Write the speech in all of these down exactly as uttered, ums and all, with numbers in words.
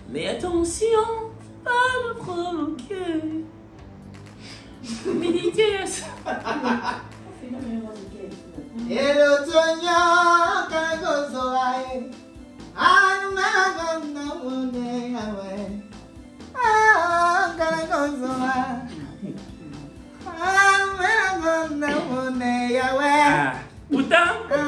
Mais attention, pas me provoquer. Militaires. Et l'automne, quelque chose ah, non, non, non, non, ah, quelque chose ah, non, non, non, Ah, putain.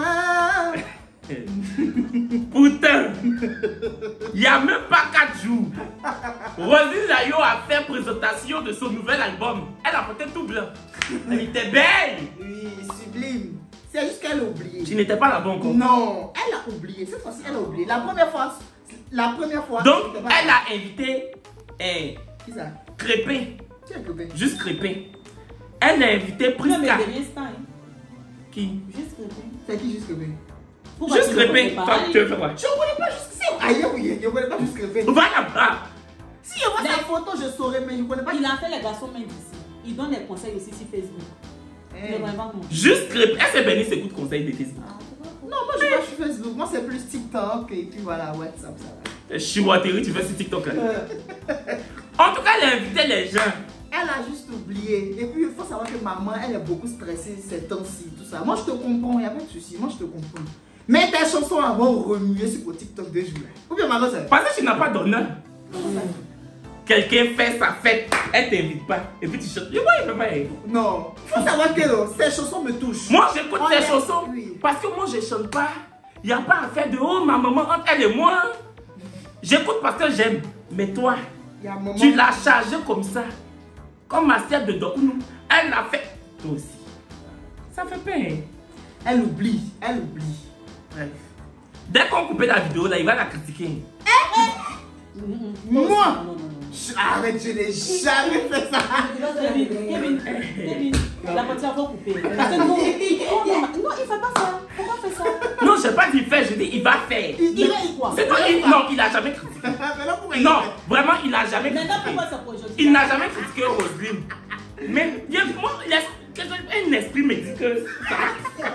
Putain, il n'y a même pas quatre jours. Roselyne Zayo a fait présentation de son nouvel album. Elle a porté tout blanc. Elle était belle. Oui, sublime. C'est juste qu'elle a oublié. Tu n'étais pas là-bas encore. Non, elle a oublié. Cette fois-ci, elle a oublié. La première fois, la première fois. Donc, elle a invité eh, Qui ça? Crépin. Qui est Crépin? Juste Crépin. Elle a invité Prisca. Non, mais derrière ça, hein. Qui? Juste Crépin. C'est qui Juste Crépin? Juste Crépin. Toi, tu veux faire quoi? Je ne connais pas Juste Crépin. Aïe, oui, je ne connais pas Juste Crépin. Va là-bas. Si je vois sa photo, je saurais, mais je ne connais pas. Il a fait les garçons mains d'ici. Il donne des conseils aussi sur Facebook. Hey. Mais vraiment, non. Juste Crépin. Est-ce que Bénice écoute conseil de Facebook? Non, moi je vois sur Facebook. Moi c'est plus TikTok et puis voilà, WhatsApp, ça va. Chihuaterie, tu fais sur TikTok là. En tout cas, elle a invité les gens. Elle a juste oublié. Et puis il faut savoir que maman, elle est beaucoup stressée ces temps-ci, tout ça. Moi je te comprends, il n'y a pas de souci. Moi je te comprends. Mais tes chansons vont remuer sur le TikTok de jour. Ou bien maman, c'est. Parce que tu n'as pas d'honneur. Quelqu'un fait sa fête, elle t'invite pas. Et puis tu chantes. Je vois, il peut pas. Non. Il faut savoir que non, ces chansons me touchent. Moi j'écoute tes est... chansons. Oui. Parce que moi je chante pas. Il n'y a pas à faire de oh ma maman entre elle et moi. J'écoute parce que j'aime. Mais toi, Moment... tu l'as chargé comme ça. Comme ma sœur de Dokounou. Elle l'a fait. Toi aussi. Ça fait peur. Elle oublie. Elle oublie. Bref. Dès qu'on coupe la vidéo là, il va la critiquer. Moi non, non, non. Arrête, je n'ai jamais fait ça. Kevin, Kevin, Kevin, la partie va couper. Parce que non, non, non, il ne fait pas ça. Pourquoi faire ça? Non, je n'ai pas dit faire, je dis il va faire. Il va quoi? C'est toi, il, non, il n'a jamais critiqué. Non, vraiment, il n'a jamais critiqué. Maintenant, pourquoi ça pour aujourd'hui? Il n'a jamais critiqué Roselyne. Mais il y a, moi, il y a, un esprit me dit que ça va.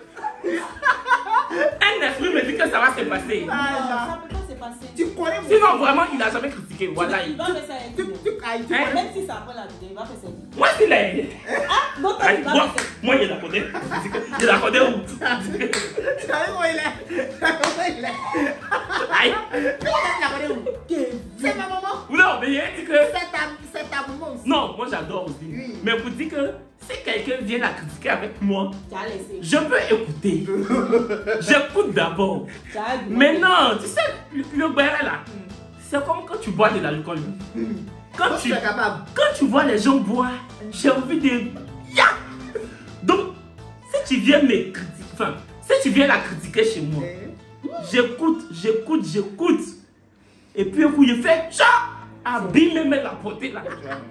Un esprit me dit que ça va se passer. Ah, ça peut pas se passer. tu connais. Sinon, vraiment, il n'a jamais critiqué. Voilà. Il va faire ça avec Tu, vidéo. tu, aïe, tu Hein? connais. Même si ça après la vidéo, il va faire ça avec vidéo. Moi, il est. Ah, donc Aïe, il va moi, faire ça. moi, il la connaît. Je la connais où? Tu savais où il est? Tu savais où il est? Aïe. Tu la connais où? C'est ma maman. Non, mais il a dit que. C'est ta, c'est ta maman aussi. Non, moi j'adore aussi. Oui. Mais vous dites que si quelqu'un vient la critiquer avec moi, Tu as laissé. je peux écouter. J'écoute d'abord. Tu as dit. Mais non, tu sais, le, le béret là, c'est comme quand tu bois de l'alcool. Quand Moi, tu, je suis capable. quand tu vois les gens boire, j'ai envie de. Ya! Donc, si tu viens me critiquer, enfin, si tu viens la critiquer chez moi, j'écoute, j'écoute, j'écoute. Et puis un coup, je fais ça, abîme même la portée là.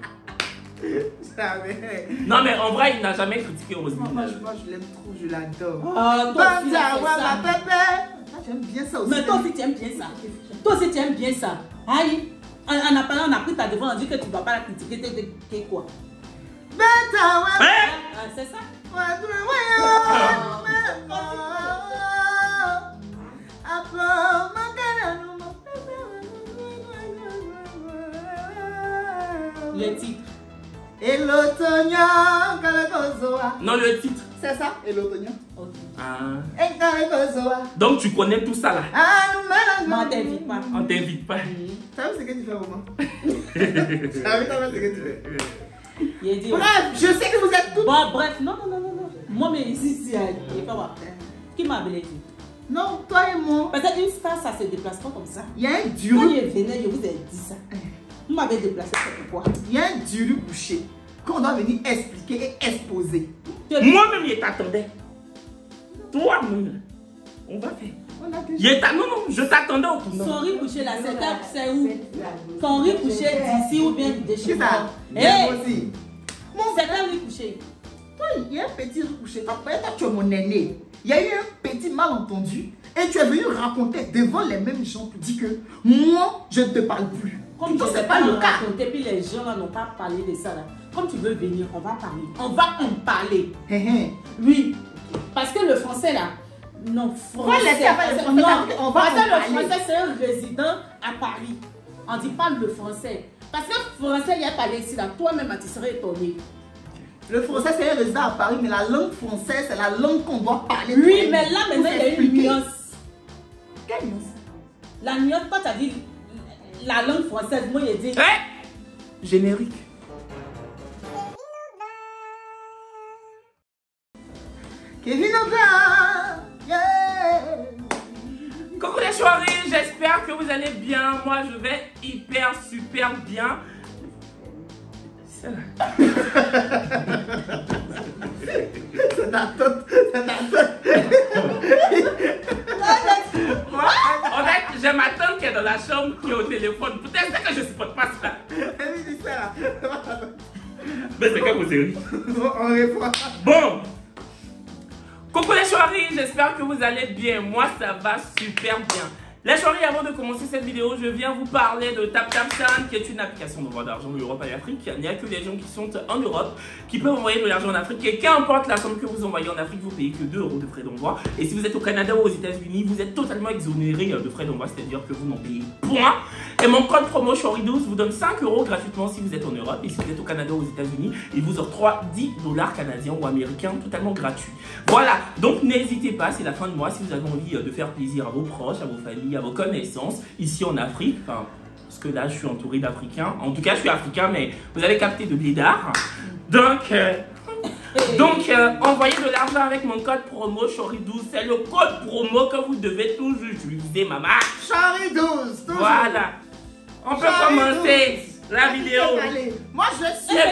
Non, mais en vrai, il n'a jamais critiqué Roselyne. Moi, je, moi, je l'aime trop, je l'adore. Ah, toi aussi, tu Banda, fais ouais, ça. ma pépé. J'aime bien ça aussi. Mais toi aussi, tu aimes bien ça. Toi aussi, tu aimes bien ça. Aïe. En, en appelant, on a pris ta défense, on dit que tu ne vas pas la critiquer. T'es quoi? Banda, ouais. Hein? Ah, c'est ça? Ouais, ouais, ouais. Le titre. Et l'automne, Kalagozoa. Non, le titre. C'est ça, et l'automne. Ok. Ah. Et Kalagozoa. Donc tu connais tout ça là. Ah, nous Mais on menons. t'invite pas. On t'invite pas. Tu sais ce que tu fais, maman? Tu sais ce que tu fais? Il a dit. Bref, je sais que vous êtes toutes. Bon, bref, non, non, non, non, non. Moi, mais ici, ici, il est pas voir. Qui m'a appelé? Non, toi et moi. Parce qu'une star, ça se déplace pas comme ça. Il y a un Quand dur. il est venu, je vous ai dit ça. Vous m'avez déplacé, c'est pourquoi? Il y a un dur bouché. Qu'on doit venir expliquer et exposer. Moi-même, il t'attendais. Toi-même, on va faire. On a déjà. Il t'a- Non, non, je t'attendais au tournoi. Son riz couché là, c'est où? Son riz couché d'ici ou bien de chez C'est moi? ça. Eh, Moi aussi. mon c'est un riz couché. Toi, il y a un petit couché. Après, toi, tu es mon aîné. Il y a eu un petit malentendu. Et tu es venu raconter devant les mêmes gens pour dire que moi, je ne te parle plus. Comme Toi, je c'est sais pas pas le cas. raconter, puis les gens là n'ont pas parlé de ça là. Comme tu veux venir, on va parler. On va en parler. Hé, hé. Oui. Parce que le français là, non, Faut laisser français. faire le français, non, parce qu'on va parce que en le parler. français c'est un résident à Paris. On dit parle le français. Parce que le français, il y a parlé ici, là. Toi-même, tu serais étonné. Le français, c'est un résident à Paris, mais la langue française, c'est la langue qu'on doit parler. Oui, mais là, maintenant, il y a une nuance. Quelle nuance? La nuance, quand tu as dit la langue française, moi, j'ai dit. Hey! Générique. Kevin Oga, yeah. Coucou les chéris, j'espère que vous allez bien. Moi, je vais hyper, super bien. C'est ta tête, c'est ta tête. En fait, j'ai ma tante qui est dans la chambre, qui est au téléphone. Peut-être que je supporte pas ça. Mais c'est quoi vos séries? On répond. Bon. Coucou les chéris, j'espère que vous allez bien. Moi, ça va super bien. Les chéris, avant de commencer cette vidéo, je viens vous parler de TapTapSend, qui est une application d'envoi d'argent de l'Europe à l'Afrique. Il n'y a que les gens qui sont en Europe qui peuvent envoyer de l'argent en Afrique. Et qu'importe la somme que vous envoyez en Afrique, vous payez que deux euros de frais d'envoi. Et si vous êtes au Canada ou aux États-Unis, vous êtes totalement exonéré de frais d'envoi, c'est-à-dire que vous n'en payez point. Et mon code promo chéri douze vous donne cinq euros gratuitement si vous êtes en Europe. Et si vous êtes au Canada ou aux États-Unis, il vous octroie dix dollars canadiens ou américains totalement gratuits. Voilà, donc n'hésitez pas, c'est la fin de mois. Si vous avez envie de faire plaisir à vos proches, à vos familles, à vos connaissances, ici en Afrique, enfin, parce que là je suis entouré d'Africains, en tout cas je suis africain, mais vous avez capté de blédard. Donc, euh, donc euh, envoyez de l'argent avec mon code promo chéri douze, c'est le code promo que vous devez toujours utiliser, maman. chéri douze, toujours. Voilà, on peut chéri commencer douze. la vidéo. Allez, moi je suis.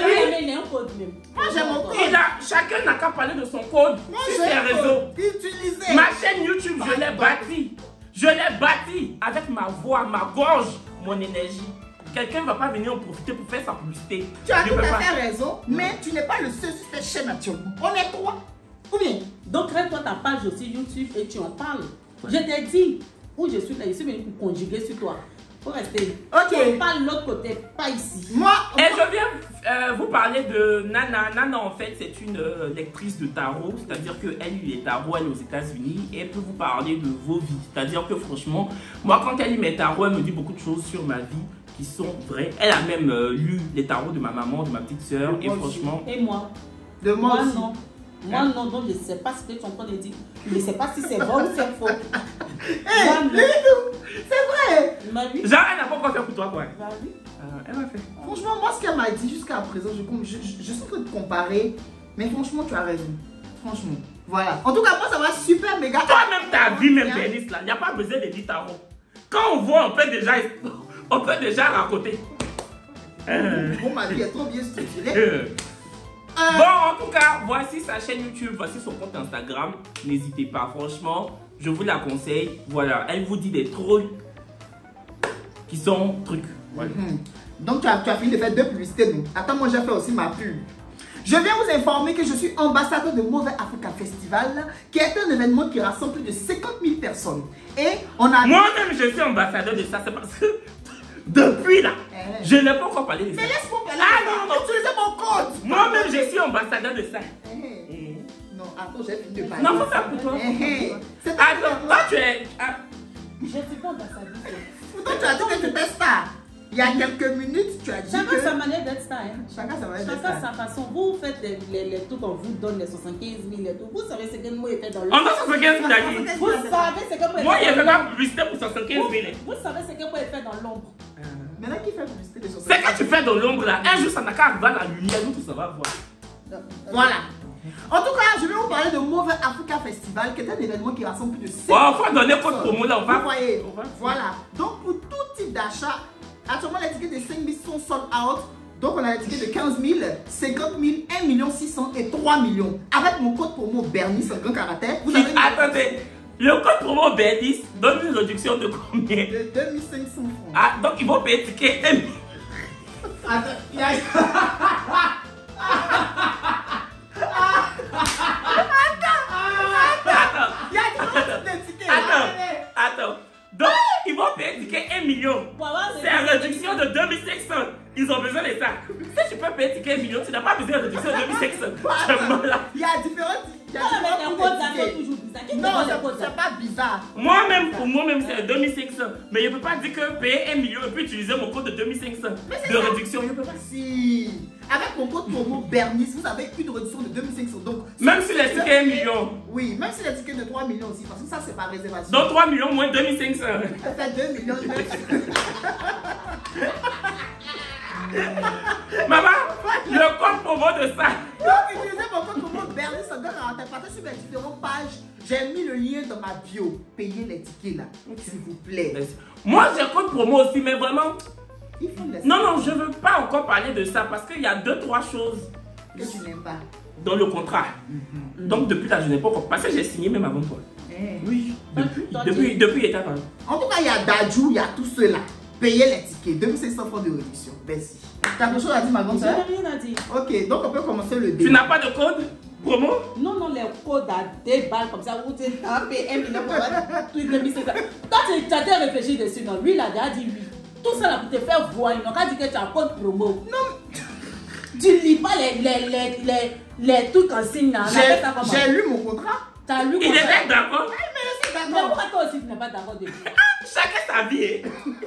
Moi, j'ai mon code. Et là, chacun n'a qu'à parler de son code Moi sur j'ai ses un réseaux. code. Utilisez. Ma chaîne YouTube, je l'ai bâtie. Je l'ai bâtie avec ma voix, ma gorge, mon énergie. Quelqu'un ne va pas venir en profiter pour faire sa publicité. Tu as Je tout peux à pas. fait raison, mais tu n'es pas le seul sur cette chaîne actuellement. On est trois. Ou bien? Donc, crée-toi ta page aussi YouTube et tu en parles. Je t'ai dit où je suis là, je suis venue pour conjuguer sur toi. Faut rester. Ok. Tu en parles de l'autre côté, pas ici. Moi, Et je viens euh, vous parler de Nana. Nana, en fait, c'est une euh, lectrice de tarot. C'est-à-dire qu'elle lit les tarots, elle est aux États-Unis. Et elle peut vous parler de vos vies. C'est-à-dire que franchement, moi, quand elle lit mes tarots, elle me dit beaucoup de choses sur ma vie qui sont vraies. Elle a même euh, lu les tarots de ma maman, de ma petite soeur. Et moi franchement. Et moi? de moi, Moi, aussi. non. Moi, non, donc je ne sais pas ce que tu es en train de dire. Je ne sais pas si c'est vrai ou c'est faux. Hey, Moi, non. Lilou, c'est vrai. Bah oui. Genre, elle n'a pas encore fait pour toi, quoi. Bah oui. Euh, elle va faire. Franchement, moi, ce qu'elle m'a dit jusqu'à présent, je, je, je, je suis en train de comparer. Mais franchement, tu as raison. Franchement. Voilà. En tout cas, moi, ça va super méga. Toi-même, ta vie, même Bénice, là, il n'y a pas besoin de dire tarot. Quand on voit, on peut déjà, on peut déjà raconter. Euh. Bon, ma vie est trop bien structurée. Euh. Euh, Bon, en tout cas, voici sa chaîne YouTube, voici son compte Instagram. N'hésitez pas, franchement, je vous la conseille. Voilà, elle vous dit des trucs qui sont trucs. Voilà. Mhm. Donc, tu as, tu as fini de faire deux publicités. Donc, attends, moi, j'ai fait aussi ma pub. Je viens vous informer que je suis ambassadeur de Mauvais Africa Festival, qui est un événement qui rassemble plus de cinquante mille personnes. Et on a... Moi-même, je suis ambassadeur de ça, c'est parce que depuis là, Eh. je n'ai pas encore parlé de ça. Mais laisse-moi parler. Ah, de ça. non, non. Utilisez mon code. Moi-même, je suis ambassadeur de ça. Eh. Eh. Non, attends, j'ai fini de parler. Non, faut faire pour toi. Eh, eh. C'est un Attends, événement. toi, tu es. Ah, Je ne suis pas ambassadrice. Pourtant, tu as dit que tu étais star. Il y a quelques minutes, tu as dit Chacun que... sa manière d'être star. Hein. Chacun sa manière d'être Chacun star. sa façon. Vous faites les, les, les trucs, on vous donne les soixante-quinze mille et tout. Vous savez ce que moi j'ai fait dans le. on va se faire d'ailleurs. Vous savez ce que moi Moi, il j'ai n'y fait avait dans pas l'ombre. publicité pour soixante-quinze mille. Vous savez ce que moi j'ai fait dans l'ombre. Maintenant, qui fait publicité de son C'est que tu fais dans l'ombre là. Un jour, ça n'a qu'à arriver à la lumière, nous tous, ça va voir. Voilà. En tout cas, je vais vous parler de Mauvais Africa Festival, qui est un événement qui rassemble plus de Oh, cinquante faut donner code promo là, on va. Vous voyez, On va- voilà. Donc, pour tout type d'achat, actuellement, les tickets de cinq mille sont sold out. Donc, on a les tickets de quinze mille, cinquante mille, un million six cents et trois millions. Avec mon code promo Bernie, c'est un grand caractère. Vous avez une- Attendez, le code promo Bénice donne une réduction de combien? de deux mille cinq cents francs. Ah, donc ils vont payer ticket. Attends, il y a... Attends, Il y a différents types de tickets. attends, Attendez. attends. Donc, ils vont payer ticket un million. Pour avoir C'est une réduction de deux mille cinq cents. ils ont besoin de ça. Si tu peux payer ticket un million, tu n'as pas besoin de réduction de deux mille cinq cents. Il y a différentes. Il y a Non, mais les différents codes, ça tickets. fait toujours bizarre. Qui te Non, donne les c'est codes, ça? c'est pas bizarre. Moi-même, pour moi-même, c'est deux mille cinq cents. Mais je ne peux pas dire que payer un million et puis utiliser mon code de deux mille cinq cents de réduction. Je ne peux pas. Si. Avec mon code promo Bernice, vous avez une réduction de deux mille cinq cents. Donc, Même si les tickets un million. oui, même si les tickets de trois millions aussi, parce que ça, c'est par réservation. Donc trois millions moins deux mille cinq cents. Ça fait deux millions. Maman, le code promo de ça. Donc, utilisez mon code promo Bernice, ça donne à partez sur mes différentes pages. J'ai mis le lien dans ma bio. Payez les tickets là, s'il vous plaît. Moi, j'ai code promo aussi, mais vraiment. Il faut laisser. Non, non, je ne veux pas encore parler de ça parce qu'il y a deux, trois choses Que tu n'aimes pas. dans le contrat. Mm-hmm. Donc, depuis là, je n'ai pas encore. Parce que j'ai signé même avant toi. Eh. Oui, depuis, Toi, depuis, tu- depuis, il était avant. En tout cas, il y a Dajou, il y a tous ceux-là. Payez les tickets. deux mille cinq cents francs de réduction. Merci. T'as quelque chose à dire, ma grande Je soeur? n'ai rien à dire. Ok, donc on peut commencer le Tu débat. n'as pas de code promo? Non, non, les codes à des balles comme ça, où tu as payé un million pour avoir tout deux mille cinq cents. Toi, tu tu as déjà réfléchi dessus, non? Lui, il a déjà dit oui. Tout ça là pour te faire voir, il n'a qu'à dire que tu as un code promo. Non. Tu lis pas les, les, les, les, les trucs en signe là. On J'ai appelle ça comment? j'ai lu mon contrat. Tu as lu Il comme ça. était d'accord. Mais je suis Mais d'accord. pourquoi toi aussi tu n'es pas d'accord dessus? Chacun sa vie.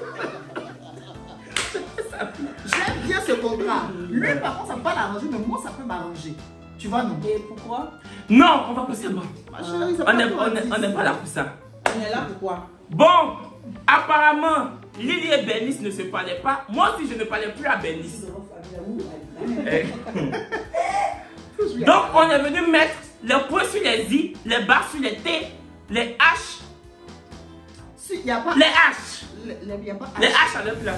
J'aime bien ce contrat. Lui, par contre, ça peut pas l'arranger, mais moi, ça peut m'arranger. Tu vois, non? Et pourquoi? Non, on va passer bon. Ma chérie, c'est On pas n'est toi, on est- dis. on n'est pas là pour ça. On est là pourquoi? Bon, apparemment, Lily et Bernice ne se parlaient pas. Moi aussi, je ne parlais plus à Bernice. Eh. Donc, on est venu mettre les points sur les i, les barres sur les t, les h, Si, il n'y a pas. les h, Les- les- il y a pas. les h à leur place.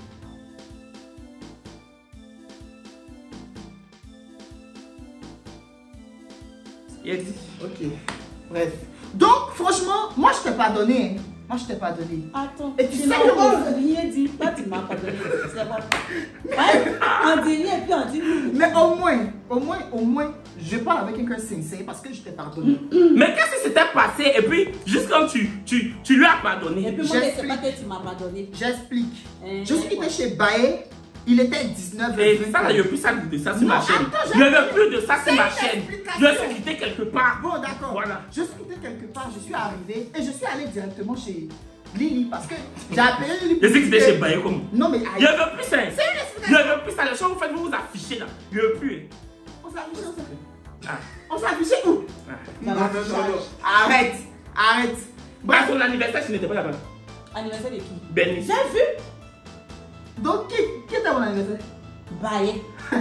Il a dit. Ok. Bref. Donc, franchement, moi, je t'ai pas donné. Hein. Moi, je t'ai pas donné. Attends, Et tu tu sais n'as que encore vous- rien dit. Toi, tu m'as pas donné. C'est bon. Ouais, on dit rien et puis on dit oui. Mais au moins, au moins, au moins, je parle avec un cœur sincère parce que je t'ai pardonné. Mais qu'est-ce qui s'était passé? Et puis, juste quand tu, tu, tu lui as Et pardonné. puis moi, je ne sais J'explique. pas que tu m'as pas donné. J'explique. Hein, Je suis quitté ouais. chez Baé. Il était dix-neuf Et vingt ça, là, il n'y a ans. plus ça de ça sur Non, ma chaîne. attends, Il n'y j'ai- a plus de ça sur C'est ma une chaîne. explication. Je suis quitté quelque part. Bon, d'accord. Voilà. Je suis quitté quelque part, je suis arrivé et je suis allé directement chez Lily parce que j'ai appelé Lily. Je sais que c'était chez Baye comme. Non, mais Il n'y avait plus ça. c'est une Il n'y explication. avait plus ça. Les choses, vous faites, vous vous affichez là. Il n'y avait plus. On s'est affiché, on s'est- Ah. on s'est affiché où? Ah. Non, non, non, non. Arrête, arrête. Bah, son anniversaire, je n'étais pas là-bas. Anniversaire de qui? Bernice. J'ai vu. Donc, qui, qui était mon anniversaire? Baye.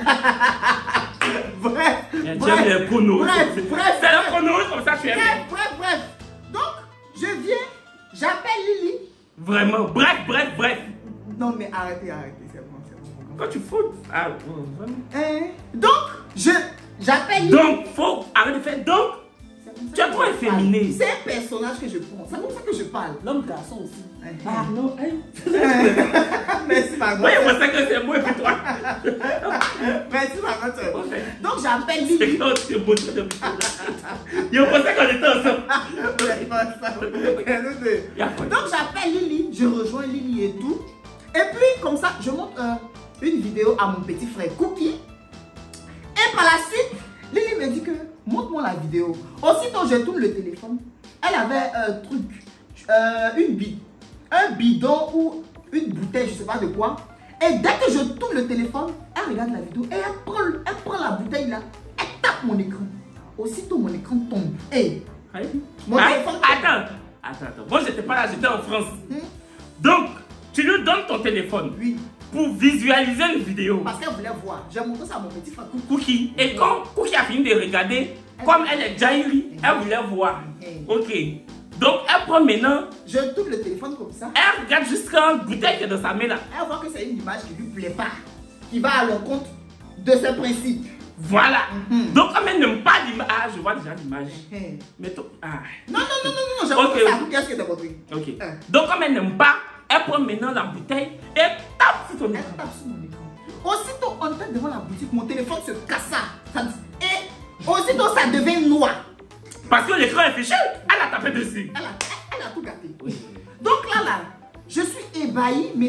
Bref, J'aime bref, les pronos. bref, bref, C'est le bref. pronos comme ça, tu aimes. Bref, bref, bref. Donc, je viens, j'appelle Lily. Vraiment. Bref, bref, bref. Non, mais arrêtez, arrêtez, c'est bon, c'est bon. Quand tu fautes. Ah, oh, vraiment. Hein? Donc, je, j'appelle Lily. Donc, faut arrêter de faire. Donc, C'est comme ça tu es que trop je parle. efféminé. C'est un personnage que je prends, c'est comme ça que je parle. L'homme garçon aussi. Hein. Ah non, hein. Merci, ma moi, grande je pensais que c'est moi et puis toi. Merci, ma grande sœur. Ok. Donc, j'appelle C'est Lily. quand tu es beau, tu es beau. Je pensais qu'on était ensemble. Ouais, pas ça. Nous deux. Y a pas de- Donc, j'appelle Lily, je rejoins Lily et tout. Et puis, comme ça, je montre euh, une vidéo à mon petit frère Cookie. Et par la suite, Lily me dit que montre-moi la vidéo. Aussitôt, je tourne le téléphone. Elle avait un truc, euh, une bide, un bidon ou une bouteille, je sais pas de quoi. Et dès que je tourne le téléphone, elle regarde la vidéo et elle prend, elle prend la bouteille là, elle tape mon écran. Aussitôt, mon écran tombe. Et Aïe. Mon Aïe. téléphone- Attends. Attends, attends. Moi, j'étais pas là, j'étais en France. Hmm? Donc, tu lui donnes ton téléphone oui, pour visualiser une vidéo. parce qu'elle voulait voir. J'ai montré ça à mon petit frère Cookie. Cookie. Et quand Cookie a fini de regarder, comme elle est Jairi, elle voulait voir. Hmm. Ok. Donc, elle prend maintenant, Je tourne le téléphone comme ça. elle regarde jusqu'à une bouteille qui est dans sa main là. Elle voit que c'est une image qui lui plaît pas, qui va à l'encontre de ses principes. Voilà. Mhm. Donc, comme elle n'aime pas l'image, ah, je vois déjà l'image. Hein. Mais toi, ah. Non, non, non, non, non, j'ai Ok. montré ça à Cookie, est-ce que t'as compris? Ok. Hein. Donc, comme elle n'aime pas, elle prend maintenant la bouteille et tape sur ton Elle écran. tape sur mon écran. Aussitôt, on était devant la boutique, mon téléphone se cassa. Ça- Et aussitôt, ça devient noir. Parce que l'écran est fichu, elle a tapé dessus. Elle a, elle a tout gâté. Donc là, là, je suis ébahi, mais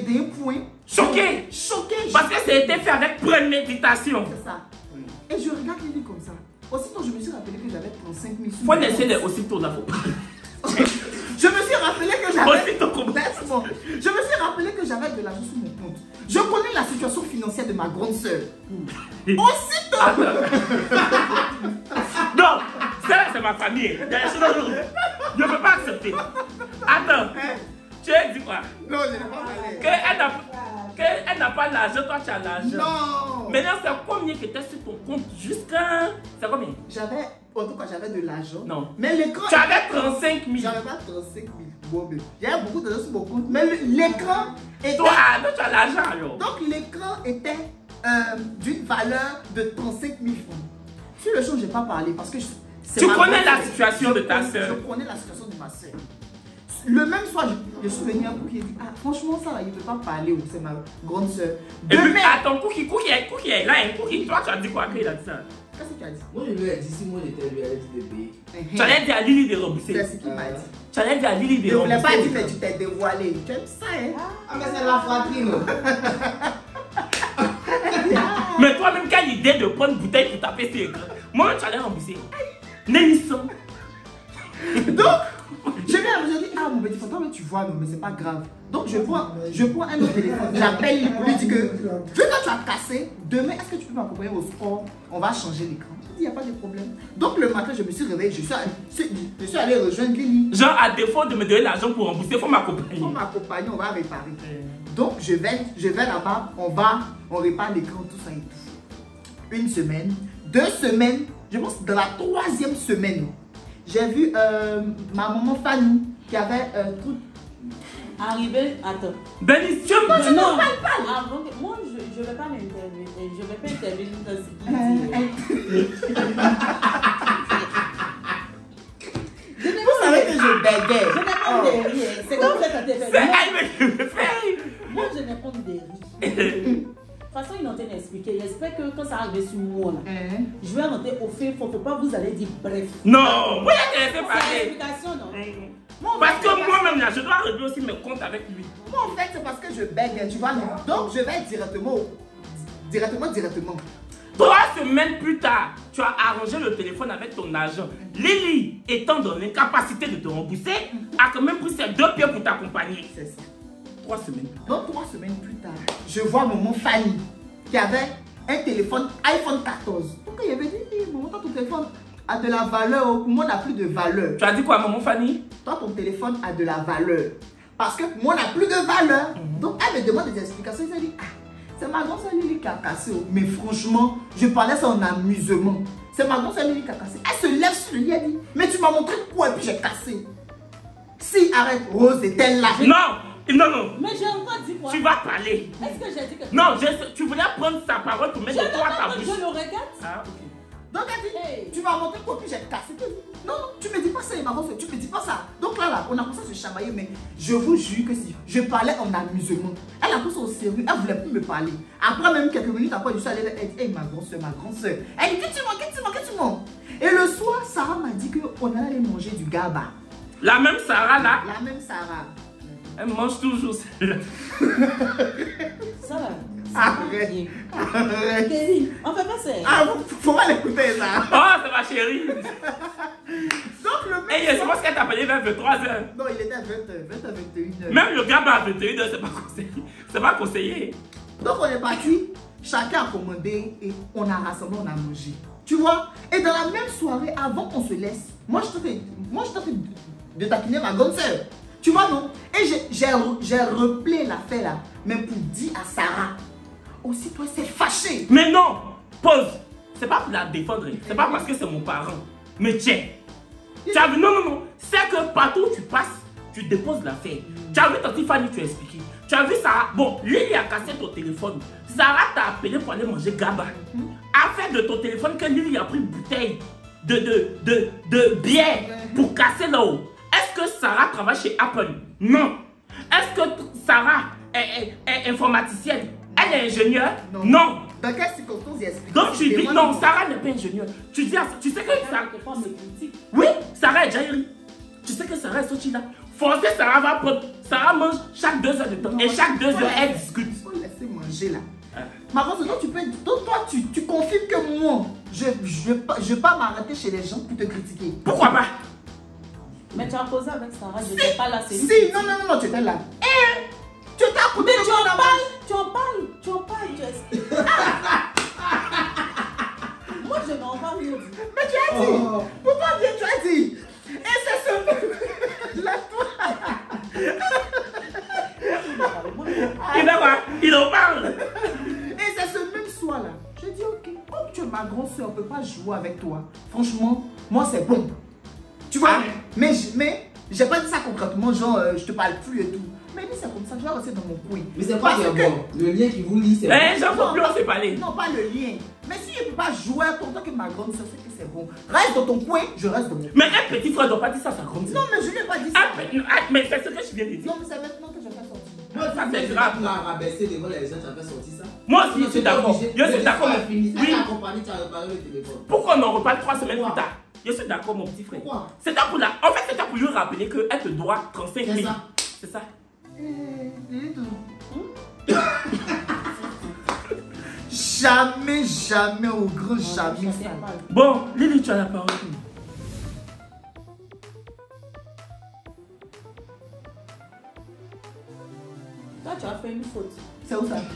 d'un point. Choqué. Choqué. Parce que ça a été fait avec préméditation. C'est ça. Et je regarde Lily comme ça. Aussitôt, je me suis rappelé que j'avais trente-cinq mille sous. Faut laisser les aussitôt là. Je me suis rappelé que j'avais. Aussitôt comment? Laisse-moi. Je me suis rappelé que j'avais de l'argent sur mon compte. Je connais la situation financière de ma grande sœur. Aussitôt. Non, ça c'est ma famille. Il y a des choses que je ne peux pas accepter. Attends, tu as dit quoi? Non, je n'ai pas parlé. Qu'elle n'a qu'elle n'a pas l'argent, toi tu as l'argent. Non. Maintenant, c'est combien que tu as sur ton compte jusqu'à. C'est combien? J'avais. En tout cas, j'avais de l'argent. Non. Mais l'écran. Tu avais trente-cinq mille. J'avais pas trente-cinq mille. Bon, mais j'avais beaucoup d'argent sur mon compte. Mais l'écran était. Toi, toi, tu as l'argent alors. Donc l'écran était euh, d'une valeur de trente-cinq mille francs. Sur le champ, je n'ai pas parlé parce que je, tu connais la soeur. situation je de ta connais, soeur. Je connais la situation de ma soeur. Le même soir, je, je suis venue à Cookie et dit, ah franchement ça là, il ne peut pas parler, ou c'est ma grande soeur. Et puis, Demain, attends, Cookie, Cookie, Cookie est là, hein, Cookie, toi tu as dit quoi qu'il a dit ça? qu'est-ce que tu as dit? Moi je lui ai dit, si moi j'étais lui, elle dit de payer. Tu allais dire à Lily de rembourser. C'est ce qu'il m'a dit. Tu allais dire à Lily de Je ne voulais rembourser. pas dire, mais tu t'es dévoilé. Tu aimes ça, hein? Ah mais c'est la fratrie non. Mais toi-même, quelle idée de prendre une bouteille pour taper sur l'écran? Moi, tu allais rembourser. Nélisson. Donc, je viens, je dis, ah mon petit frère, mais tu vois, non, mais c'est pas grave. Donc, je prends, je prends un autre téléphone, j'appelle lui pour lui dire que, vu que tu as cassé, demain, est-ce que tu peux m'accompagner au sport? On va changer l'écran. Je dis, il n'y a pas de problème. Donc, le matin, je me suis réveillée, je suis allée, je suis allée rejoindre Lily. Genre, à défaut de me donner l'argent pour rembourser, il faut m'accompagner. Pour m'accompagner, on va réparer. Donc, je vais, je vais là-bas, on va, on répare l'écran, tout ça et tout. Une semaine, deux semaines, je pense dans la troisième semaine, j'ai vu euh, ma maman Fanny qui avait un euh, truc. Arrivé, attends. Denis, tu me Non, dis non. Avant que- moi, je ne vais pas m'intervenir. Je ne vais pas intervenir dans ce qu'il dit. Je n'ai Vous pas savez de- que je bégayais. Je n'ai pas de rire. C'est comme ça que tu c'est fait. elle qui me fait. Moi, je n'ai pas de rire. De toute façon, ils ont été expliqué. J'espère que quand ça arrive sur moi, là, Hein? je vais rentrer au fait. Il ne faut pas vous aller dire bref. Non, moi, je te laissé C'est parler. l'explication, non? Moi, en Parce fait, que moi-même, là, je dois régler aussi mes comptes avec lui. moi, en fait, c'est parce que je bègue, tu vois. Donc, je vais directement, au- directement, directement. Trois semaines plus tard, tu as arrangé le téléphone avec ton agent. Lily, étant dans l'incapacité de te rembourser, a quand même pris ses deux pieds pour t'accompagner. C'est ça. Trois semaines. Donc, trois semaines plus tard, je vois maman Fanny qui avait un téléphone iPhone quatorze. Donc, il avait dit, hey, maman, toi, ton téléphone a de la valeur. Pour moi, n'a plus de valeur. Tu as dit quoi, maman Fanny? Toi, ton téléphone a de la valeur. Parce que moi, n'a plus de valeur. Donc, elle me demande des explications. Elle dit, ah, c'est ma grande soeur Lily qui a cassé. Mais franchement, je parlais ça en amusement. C'est ma grande soeur Lily qui a cassé. Elle se lève sur le lit, elle dit, mais tu m'as montré quoi et puis j'ai cassé. Si, arrête, Rose est-elle là? Non, non, non. Mais j'ai encore dit quoi? Tu vas parler. Est-ce que j'ai dit que... Non, je, tu voulais prendre sa parole pour Je mettre ne toi à ta pas que bouche. je le regarde. Ah, ok. Donc elle dit, Hey. tu m'as montré quoi puis j'ai cassé. Non, non, tu me dis pas ça, ma grande soeur, tu me dis pas ça. Donc là, là, on a commencé à se chamailler, mais je vous jure que si je parlais en amusement, elle a pris ça au sérieux, elle voulait plus me parler. Après même quelques minutes après, je suis allée, elle dit, hey, ma grande soeur, ma grande soeur. Elle dit, qu'est-ce que tu manges, qu'est-ce que tu manges, qu'est-ce que tu manges? Et le soir, Sarah m'a dit qu'on allait aller manger du gaba. La même Sarah là, La même Sarah. elle mange toujours celle-là. Ça va. Arrête. Arrête. Kevin, on fait pas ça. Ah, faut pas l'écouter ça. Oh, c'est ma chérie. Donc le Et mec. je pense qu'elle t'a appelé vers vingt-trois heures. Non, il était à vingt heures, vingt heures, vingt et une heures. Même le gars à vingt et une heures, c'est pas conseillé. C'est pas conseillé. Donc on est parti, chacun a commandé et on a rassemblé, on a mangé. Tu vois? Et dans la même soirée, avant qu'on se laisse, moi je t'ai moi je t'ai de taquiner ma grande soeur. Tu vois non? Et j'ai replay l'affaire là, mais pour dire à Sarah, aussi toi c'est fâché. Mais non, pause. C'est pas pour la défendre. C'est pas parce que c'est mon parent. Mais tiens. Tu as vu, non, non, non. C'est que partout où tu passes, tu déposes l'affaire. Tu as vu ton petite Fanny, tu as expliqué. Tu as vu Sarah. Bon, Lily a cassé ton téléphone. Sarah t'a appelé pour aller manger gaba. Afin de ton téléphone, que Lily a pris une bouteille de, de, de, de bière pour casser là-haut. Est-ce que Sarah travaille chez Apple? Non. Est-ce que Sarah est, est, est informaticienne? Elle est ingénieure? Non. Non. Dans quelles circonstances il explique? Donc tu dis non, Sarah n'est pas ingénieure. Tu dis, tu sais que Sarah... Oui, Sarah est déjà ri. Tu sais que Sarah est sortie là. forcer Sarah va prendre. Sarah mange chaque deux heures de temps. Non, et chaque deux faut heures, elle laisser- discute. faut laisser manger là. Ah. Ma grande sœur, toi, tu peux. Toi, toi, tu, tu confirmes que moi, je ne je, je vais pas m'arrêter chez les gens pour te critiquer. Pourquoi pas? Mais tu as causé avec Sarah, je n'étais pas là, c'est Si, non, non, non, non, tu étais là. Eh, tu étais à côté Mais de tu moi en là-bas. parles, tu en parles, tu en parles, tu es... Moi, je n'en parle pas. Mais tu as dit. Oh. Pourquoi Dieu, tu as dit. Et c'est ce. Là, toi. Il va voir, il en parle. Et c'est ce même soir là. J'ai dit, ok, comme tu es ma grande soeur, on ne peut pas jouer avec toi. Franchement, moi c'est bon. Tu vois, Ah. mais, je- mais j'ai pas dit ça concrètement, genre euh, je te parle plus et tout. Mais lui c'est comme ça, je vais rester dans mon coin. Mais c'est pas Parce bien que- bon. Le lien qui vous lie, c'est Eh, bon. j'en peux plus, on s'est parlé. Non, pas le lien. Mais si je ne peux pas jouer en tant que ma grande soeur, c'est que c'est bon. Reste dans ton coin, je reste dans mon coin. Mais un petit frère ne doit pas dire ça à sa grande Non, sœur. mais je n'ai pas dit ça. Ah, mais, ah, mais c'est ce que je viens de dire. Non, mais c'est maintenant que je vais sortir. Non, ça Mais c'est c'est grave. pas pour la rabaisser devant les gens, tu as fait sortir ça. Moi aussi, je suis d'accord. Je suis d'accord. Oui. Oui. Elle a accompagné, tu as réparé le téléphone. Pourquoi on en reparle trois semaines Pourquoi? plus tard? Je suis d'accord, mon petit frère. Pourquoi? C'était pour la... En fait, c'était pour lui rappeler qu'elle te doit trente-cinq C'est mille. ça. C'est ça. Jamais, jamais, au grand jamais ça. Bon, Lily, tu as la parole. Toi, tu as fait une faute. C'est où ça?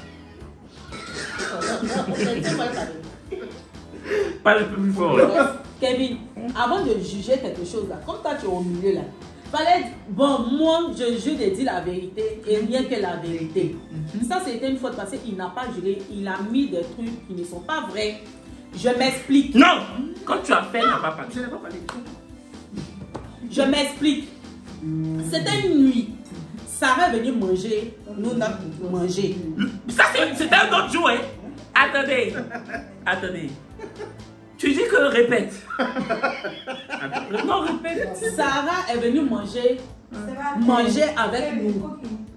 Pas le plus fort. Kevin, avant de juger quelque chose là, comme toi tu es au milieu là, fallait dire, bon, moi je jure de dire la vérité et rien que la vérité. Ça c'était une faute parce qu'il n'a pas juré, il a mis des trucs qui ne sont pas vrais. Je m'explique. Non, quand tu as fait, il n'a pas parlé. Je n'ai pas parlé. Je m'explique. C'était une nuit. Sarah est venue manger, nous on a mangé. Ça, c'est- c'était un autre jour, hein. Attendez. Attendez. Tu dis que répète. Attends. Non, répète. Sarah est venue manger, manger avec nous.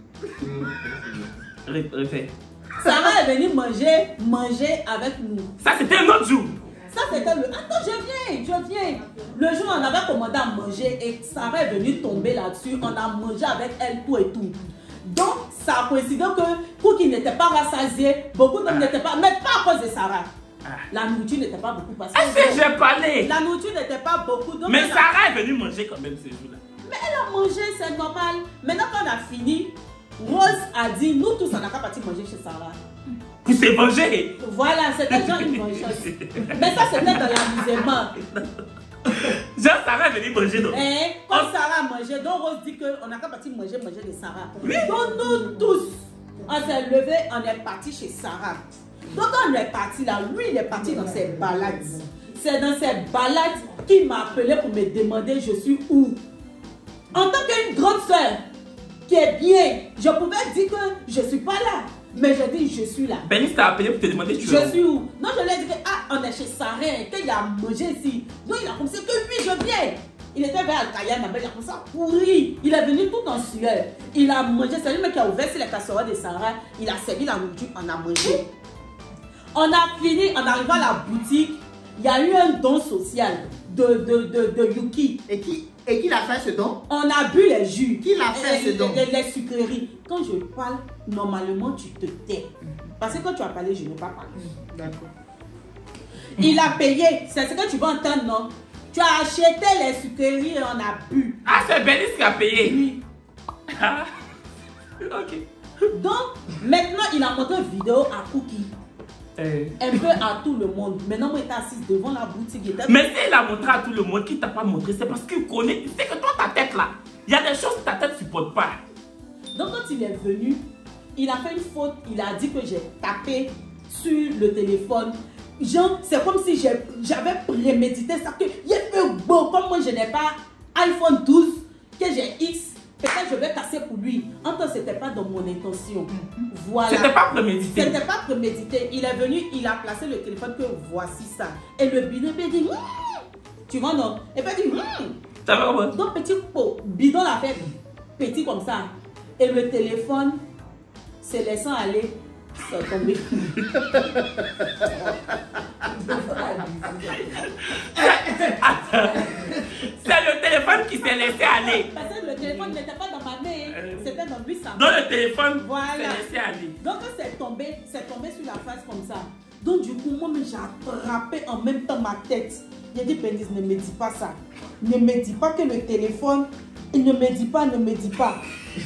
Ré- Répète. Sarah est venue manger, manger avec nous. Ça, c'était un autre jour. Ça c'était le... Attends, je viens, je viens. Le jour où on avait commandé à manger et Sarah est venue tomber là-dessus, on a mangé avec elle tout et tout. Donc, ça a coïncidé que Cookie n'était pas rassasié, beaucoup d'hommes n'étaient pas... Mais pas à cause de Sarah. Ah. La nourriture n'était pas beaucoup passée. Est-ce que j'ai parlé? La nourriture n'était pas beaucoup. Donc Mais on a- Sarah est venue manger quand même ce jour-là. Mais elle a mangé, c'est normal. Maintenant qu'on a fini, Rose a dit, nous tous on n'a qu'à partir manger chez Sarah. Pour se venger. Voilà, c'était genre une vengeance. Mais ça c'était dans l'amusement. Genre, Sarah est venue manger. Donc. Et quand Sarah a mangé, donc Rose dit qu'on n'a qu'à partir manger, manger de Sarah. Donc nous tous, on s'est levé, on est parti chez Sarah. Donc quand on est parti là, lui il est parti dans ses balades. C'est dans ses balades qu'il m'a appelé pour me demander je suis où. En tant qu'une grande soeur qui est bien, je pouvais dire que je ne suis pas là. Mais je dis je suis là. Bénice t'a appelé pour te demander tu es Je où. suis où? Non, je lui ai dit que ah, on est chez Sarah, qu'il a mangé ici. Donc il a commencé que oui, je viens. Il était vers Al-Kaya, ma belle, il a commencé à pourrir. Il est venu tout en sueur. Il a mangé, c'est lui qui a ouvert sur les casseroles de Sarah. Il a servi la nourriture, on a mangé. On a fini, on arrive à la boutique. Il y a eu un don social de, de, de, de Yuki. Et qui, et qui l'a fait ce don? On a bu les jus. Qui l'a fait, Et- ce don? les, les sucreries. Quand je parle, normalement tu te tais. Parce que quand tu as parlé, je n'ai pas parlé. D'accord. Il a payé. C'est ce que tu vas entendre, non? Tu as acheté les sucreries et on a bu. Ah, c'est Bénice qui a payé. Oui. Ah. Ok. Donc, maintenant, il a montré une vidéo à Cookie. Euh. Un peu à tout le monde. Maintenant, moi, il était assis devant la boutique. Il était... Mais s'il a montré à tout le monde qu'il t'a pas montré, c'est parce qu'il connaît. C'est que toi, ta tête là, il y a des choses que ta tête ne supporte pas. Donc, quand il est venu, il a fait une faute. Il a dit que j'ai tapé sur le téléphone. Genre, c'est comme si j'ai- j'avais prémédité ça. Que il est peu beau. Comme moi, je n'ai pas iPhone douze, que j'ai X. Peut-être je vais casser pour lui. En tout cas, ce n'était pas dans mon intention. Voilà. C'était pas prémédité. C'était pas prémédité. Il est venu, il a placé le téléphone que voici ça. Et le bidon il dit, Hum! Tu vois non? Et puis il dit, Hum! Ça va comment? Donc petit pot, bidon l'a fait petit comme ça. Et le téléphone se laissant aller, c'est tombé. C'est le téléphone téléphone qui s'est laissé aller. Parce que le téléphone n'était pas dans ma main, Euh, c'était dans lui, ça. Dans le téléphone, Voilà. s'est laissé aller. Donc c'est tombé, c'est tombé sur la face comme ça. Donc du coup, moi j'ai attrapé en même temps ma tête. J'ai dit, Bénice, ne me dis pas ça. Ne me dis pas que le téléphone, il ne me dit pas, ne me dis pas.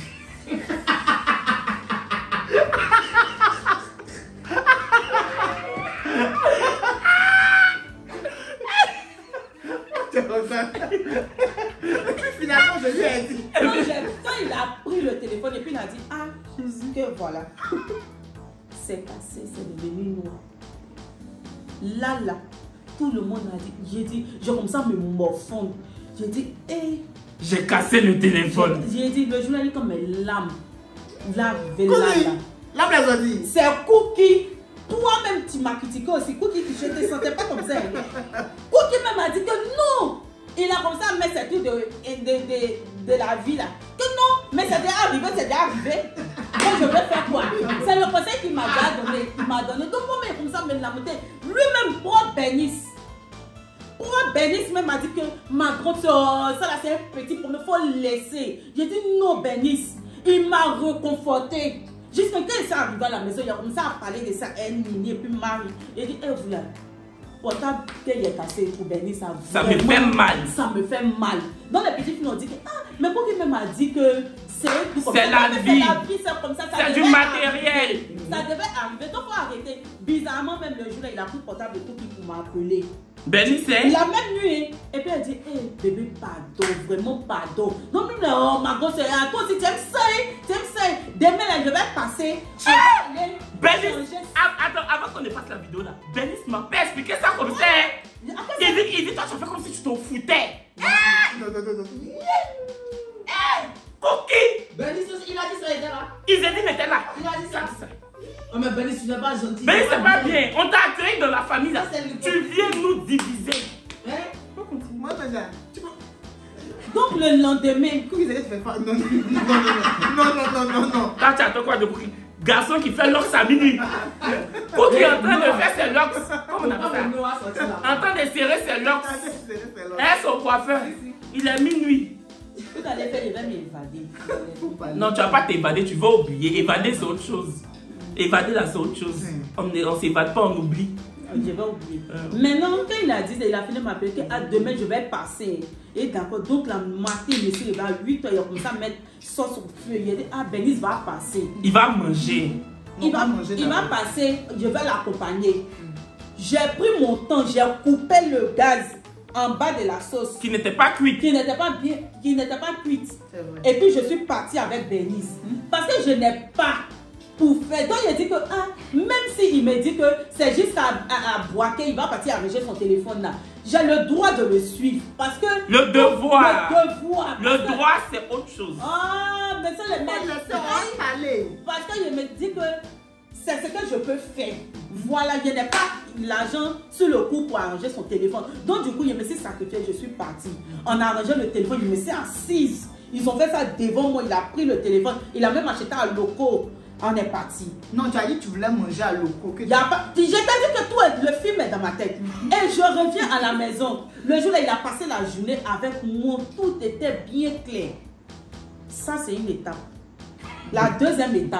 Finalement, je lui ai dit. Quand, quand il a pris le téléphone et puis il a dit, ah, que voilà. C'est cassé, c'est devenu noir. Là, là, tout le monde a dit, j'ai dit, j'ai comme ça me morfondre. J'ai dit, hé. Hey, j'ai cassé le téléphone. J'ai dit, le journal est comme mes lames. Là, là, là. Là, là, dit. C'est Cookie. Toi-même, tu m'as critiqué aussi. Cookie, je ne te sentais pas comme ça. Cookie même a dit que non. Il a comme ça, mais c'est tout de, de, de, de la vie là. Que non, mais c'est déjà arrivé, c'est déjà arrivé. Donc je vais faire quoi? C'est le conseil qu'il m'a donné. Il m'a donné. Donc moi, mais comme ça, me l'a monté. Lui-même, pro Bénice. Pro Bénice même a dit que ma grande soeur, ça là c'est un petit problème, il faut laisser. J'ai dit non, Bénice. Il m'a reconforté. Jusqu'à quand il s'est arrivé à la maison, il a commencé à parler de ça, elle et puis Marie. Il dit, eh, vous là. Pourtant, qu'il est cassé pour Bénice, ça, ça me fait mal. Ça me fait mal. Donc les petits filles ont dit que, ah, mais pourquoi il m'a dit que c'est c'est la vie. C'est comme ça. C'est du matériel. Arriver. Ça devait arriver. Donc il faut arrêter. Bizarrement, même le jour là, il a pris le portable de tout pour m'appeler. Bénice, c'est. La même nuit. Et puis elle dit, hé, hey, bébé, pardon, vraiment pardon. Non, mais non, ma grosse, toi aussi, tu aimes ça, tu aimes ça. Demain, là, je vais passer. Bénice, attends, avant qu'on ne fasse la vidéo là, Bénice m'a pas expliqué ça comme ça. Il dit, il dit, toi, tu fais comme si tu t'en foutais. Non, non, non, non. Cookie. Bénice, il a dit ça, il était là. Isédine était là. Il a dit ça. Oh, mais Bénice, tu n'es pas gentil. Bénice, c'est pas bien. On t'a accueilli dans la famille là. Tu viens nous diviser. Hein? Moi, maintenant, tu peux. Donc le lendemain, Cookie, tu fais pas. Non, non, non, non, non, non, non. Quand tu attends quoi de Cookie? Garçon qui fait l'ox à minuit. Cookie est en train de faire ses locks. Comment on appelle ça? En train de serrer ses locks. Et son coiffeur. Il est minuit. tout à l'heure, il va m'évader. Non, tu vas pas t'évader, tu vas oublier. Évader, c'est autre chose. Évader, là, c'est autre chose. On ne s'évade pas, on oublie. Je vais oublier. Euh. Maintenant, quand il a dit, il a fini de m'appeler que ah, demain je vais passer. Et d'accord, donc la matin, monsieur, il va à huit heures, il a commencé à mettre sauce au feu. Il a dit, ah, Bénice va passer. Il va manger. Il va, manger il va passer, je vais l'accompagner. Mm. J'ai pris mon temps, j'ai coupé le gaz en bas de la sauce. Qui n'était pas cuite. Qui n'était pas bien, qui n'était pas cuite. Et puis je suis partie avec Bénice. Mm. Parce que je n'ai pas pour faire. Donc il a dit que ah, même s'il me dit que c'est juste à, à, à boiter, il va partir arranger son téléphone là. J'ai le droit de le suivre. Parce que le devoir. Le devoir. Le droit, c'est autre chose. Ah, mais ça le met. Parce qu'il me dit que c'est ce que je peux faire. Voilà, je n'ai pas l'argent sur le coup pour arranger son téléphone. Donc du coup, il me s'est sacrifié, je suis partie. On a arrangé le téléphone, il me s'est assise. Ils ont fait ça devant moi, il a pris le téléphone. Il a même acheté un loco. On est parti. Non, tu as dit que tu voulais manger à loco. Que tu... pas... Je t'ai dit que tout le film est dans ma tête. Mm-hmm. Et je reviens à la maison. Le jour là, il a passé la journée avec moi. Tout était bien clair. Ça, c'est une étape. La deuxième étape.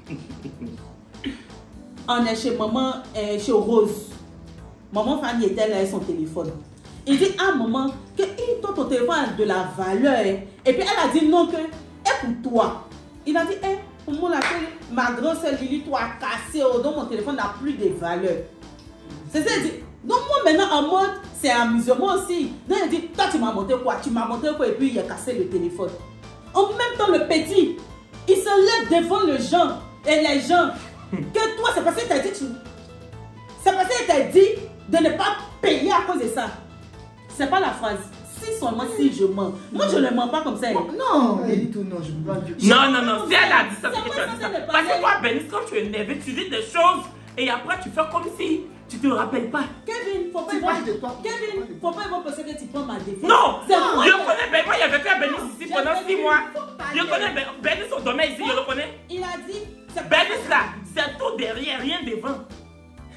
On est chez maman, euh, chez Rose. Maman Fanny était là avec son téléphone. Il dit à maman que hey, toi, ton téléphone a de la valeur. Et puis elle a dit non, que et pour toi. Il a dit, hey, pour moi, ma grande soeur Lily, toi, a cassé. Oh, donc mon téléphone n'a plus de valeur. C'est ça, il dit. Donc moi, maintenant, en mode, c'est amusement aussi. Donc il dit, toi, tu m'as montré quoi? Tu m'as montré quoi? Et puis il a cassé le téléphone. En même temps, le petit, il se lève devant les gens. Et les gens, que toi, c'est parce qu'il t'a dit, tu... c'est parce qu'il t'a dit de ne pas payer à cause de ça. C'est pas la phrase. Si seulement si je mens. Moi, je ne mens pas comme ça. Non, elle dit tout, non, je ne peux pas dire. Non, non, non, si elle a dit ça, c'est que tu as dit ça. Parce que toi, Bénice, quand tu es énervé, tu dis des choses et après tu fais comme si tu te rappelles pas. Kevin, faut pas de toi. Kevin, faut pas penser que tu prends ma défense. Non, je connais Bénice. Moi, il y avait fait Bénice ici pendant six mois. Je connais Bénice, on dormait ici, je le connais. Il a dit. Bénice là, c'est tout derrière, rien devant.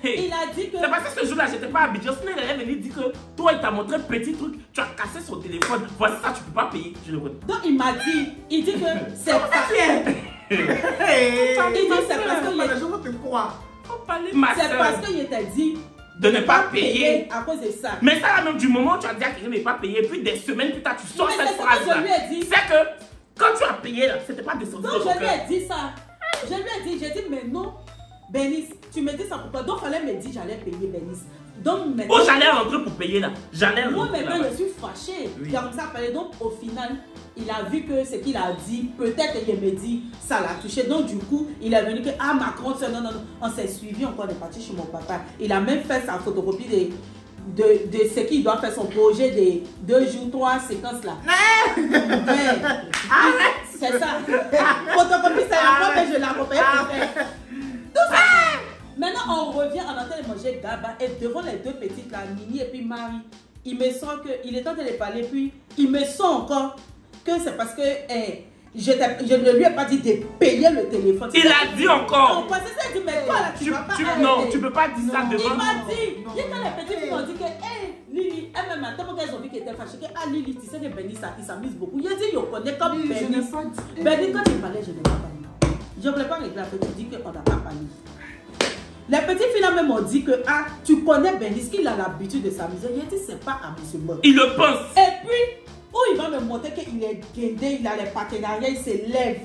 Hey. Il a dit que... C'est parce que ce jour-là, j'étais pas habitué. Sinon, il allait venir dire que toi, il t'a montré un petit truc, tu as cassé son téléphone. Voici ça, tu peux pas payer. Je le redonne. Donc, il m'a dit, il dit que c'est pas... Hey. Il dit c'est parce que... Je veux te croire. Faut parler, ma C'est soeur. parce qu'il t'a dit... De ne pas payer. À cause de ça. Mais ça, même du moment où tu as dit à quelqu'un de ne pas payer, puis des semaines plus tard, tu sors Mais cette c'est ce que je phrase-là. lui ai dit. C'est que quand tu as payé, là, c'était pas descendu Donc, de ton je lui cœur. ai dit ça. Je lui ai dit, j'ai dit, mais non, Bénice, tu me dis ça pourquoi? Donc, il fallait me dire, j'allais payer Bénice. Donc, maintenant. Oh, j'allais rentrer pour payer là. J'allais Moi, rentrer. maintenant, là-bas. je suis fâchée. Oui. Comme ça, fallait. Donc, au final, il a vu que ce qu'il a dit, peut-être qu'il me dit, ça l'a touché. Donc, du coup, il est venu que, ah, ma grande soeur, non, non, non. On s'est suivi, on est parti chez mon papa. Il a même fait sa photocopie de. De, de ce qu'il doit faire son projet de deux jours, trois séquences là. Ouais. C'est ça. Photocopie, c'est la fois que je l'accompagne pour faire. Tout ça. Maintenant, on revient, on est en train de manger Gaba et devant les deux petites là, Nini et puis Marie, il me sent qu'il est en train de parler, puis il me sent encore que c'est parce que eh, je, je ne lui ai pas dit de payer le téléphone. Il a dit encore. On pensait ça, il dit, mais toi là, tu, Tu, vas pas tu, arrêter. non, tu peux pas dire ça Il devant. m'a dit, non, il y a quand non, les petits non. filles m'ont dit que, hé, Lily, elle-même, maintenant qu'elles ont vu qu'elle était fâchée, que, ah Lily, tu sais que Bénice, il s'amuse beaucoup. Il a dit, je connais comme Oui, je n'ai Bénice. pas dit. Bénice, quand il parlait, je n'ai pas parlé. Je ne voulais pas régler après, tu dis qu'on n'a pas parlé. Les petites filles là même m'ont dit que, ah, tu connais Bénice, qu'il a l'habitude de s'amuser. Il a dit, c'est pas amusement. Il le pense. Et puis, où il va me montrer qu'il est guindé, il a les partenariats, il s'élève.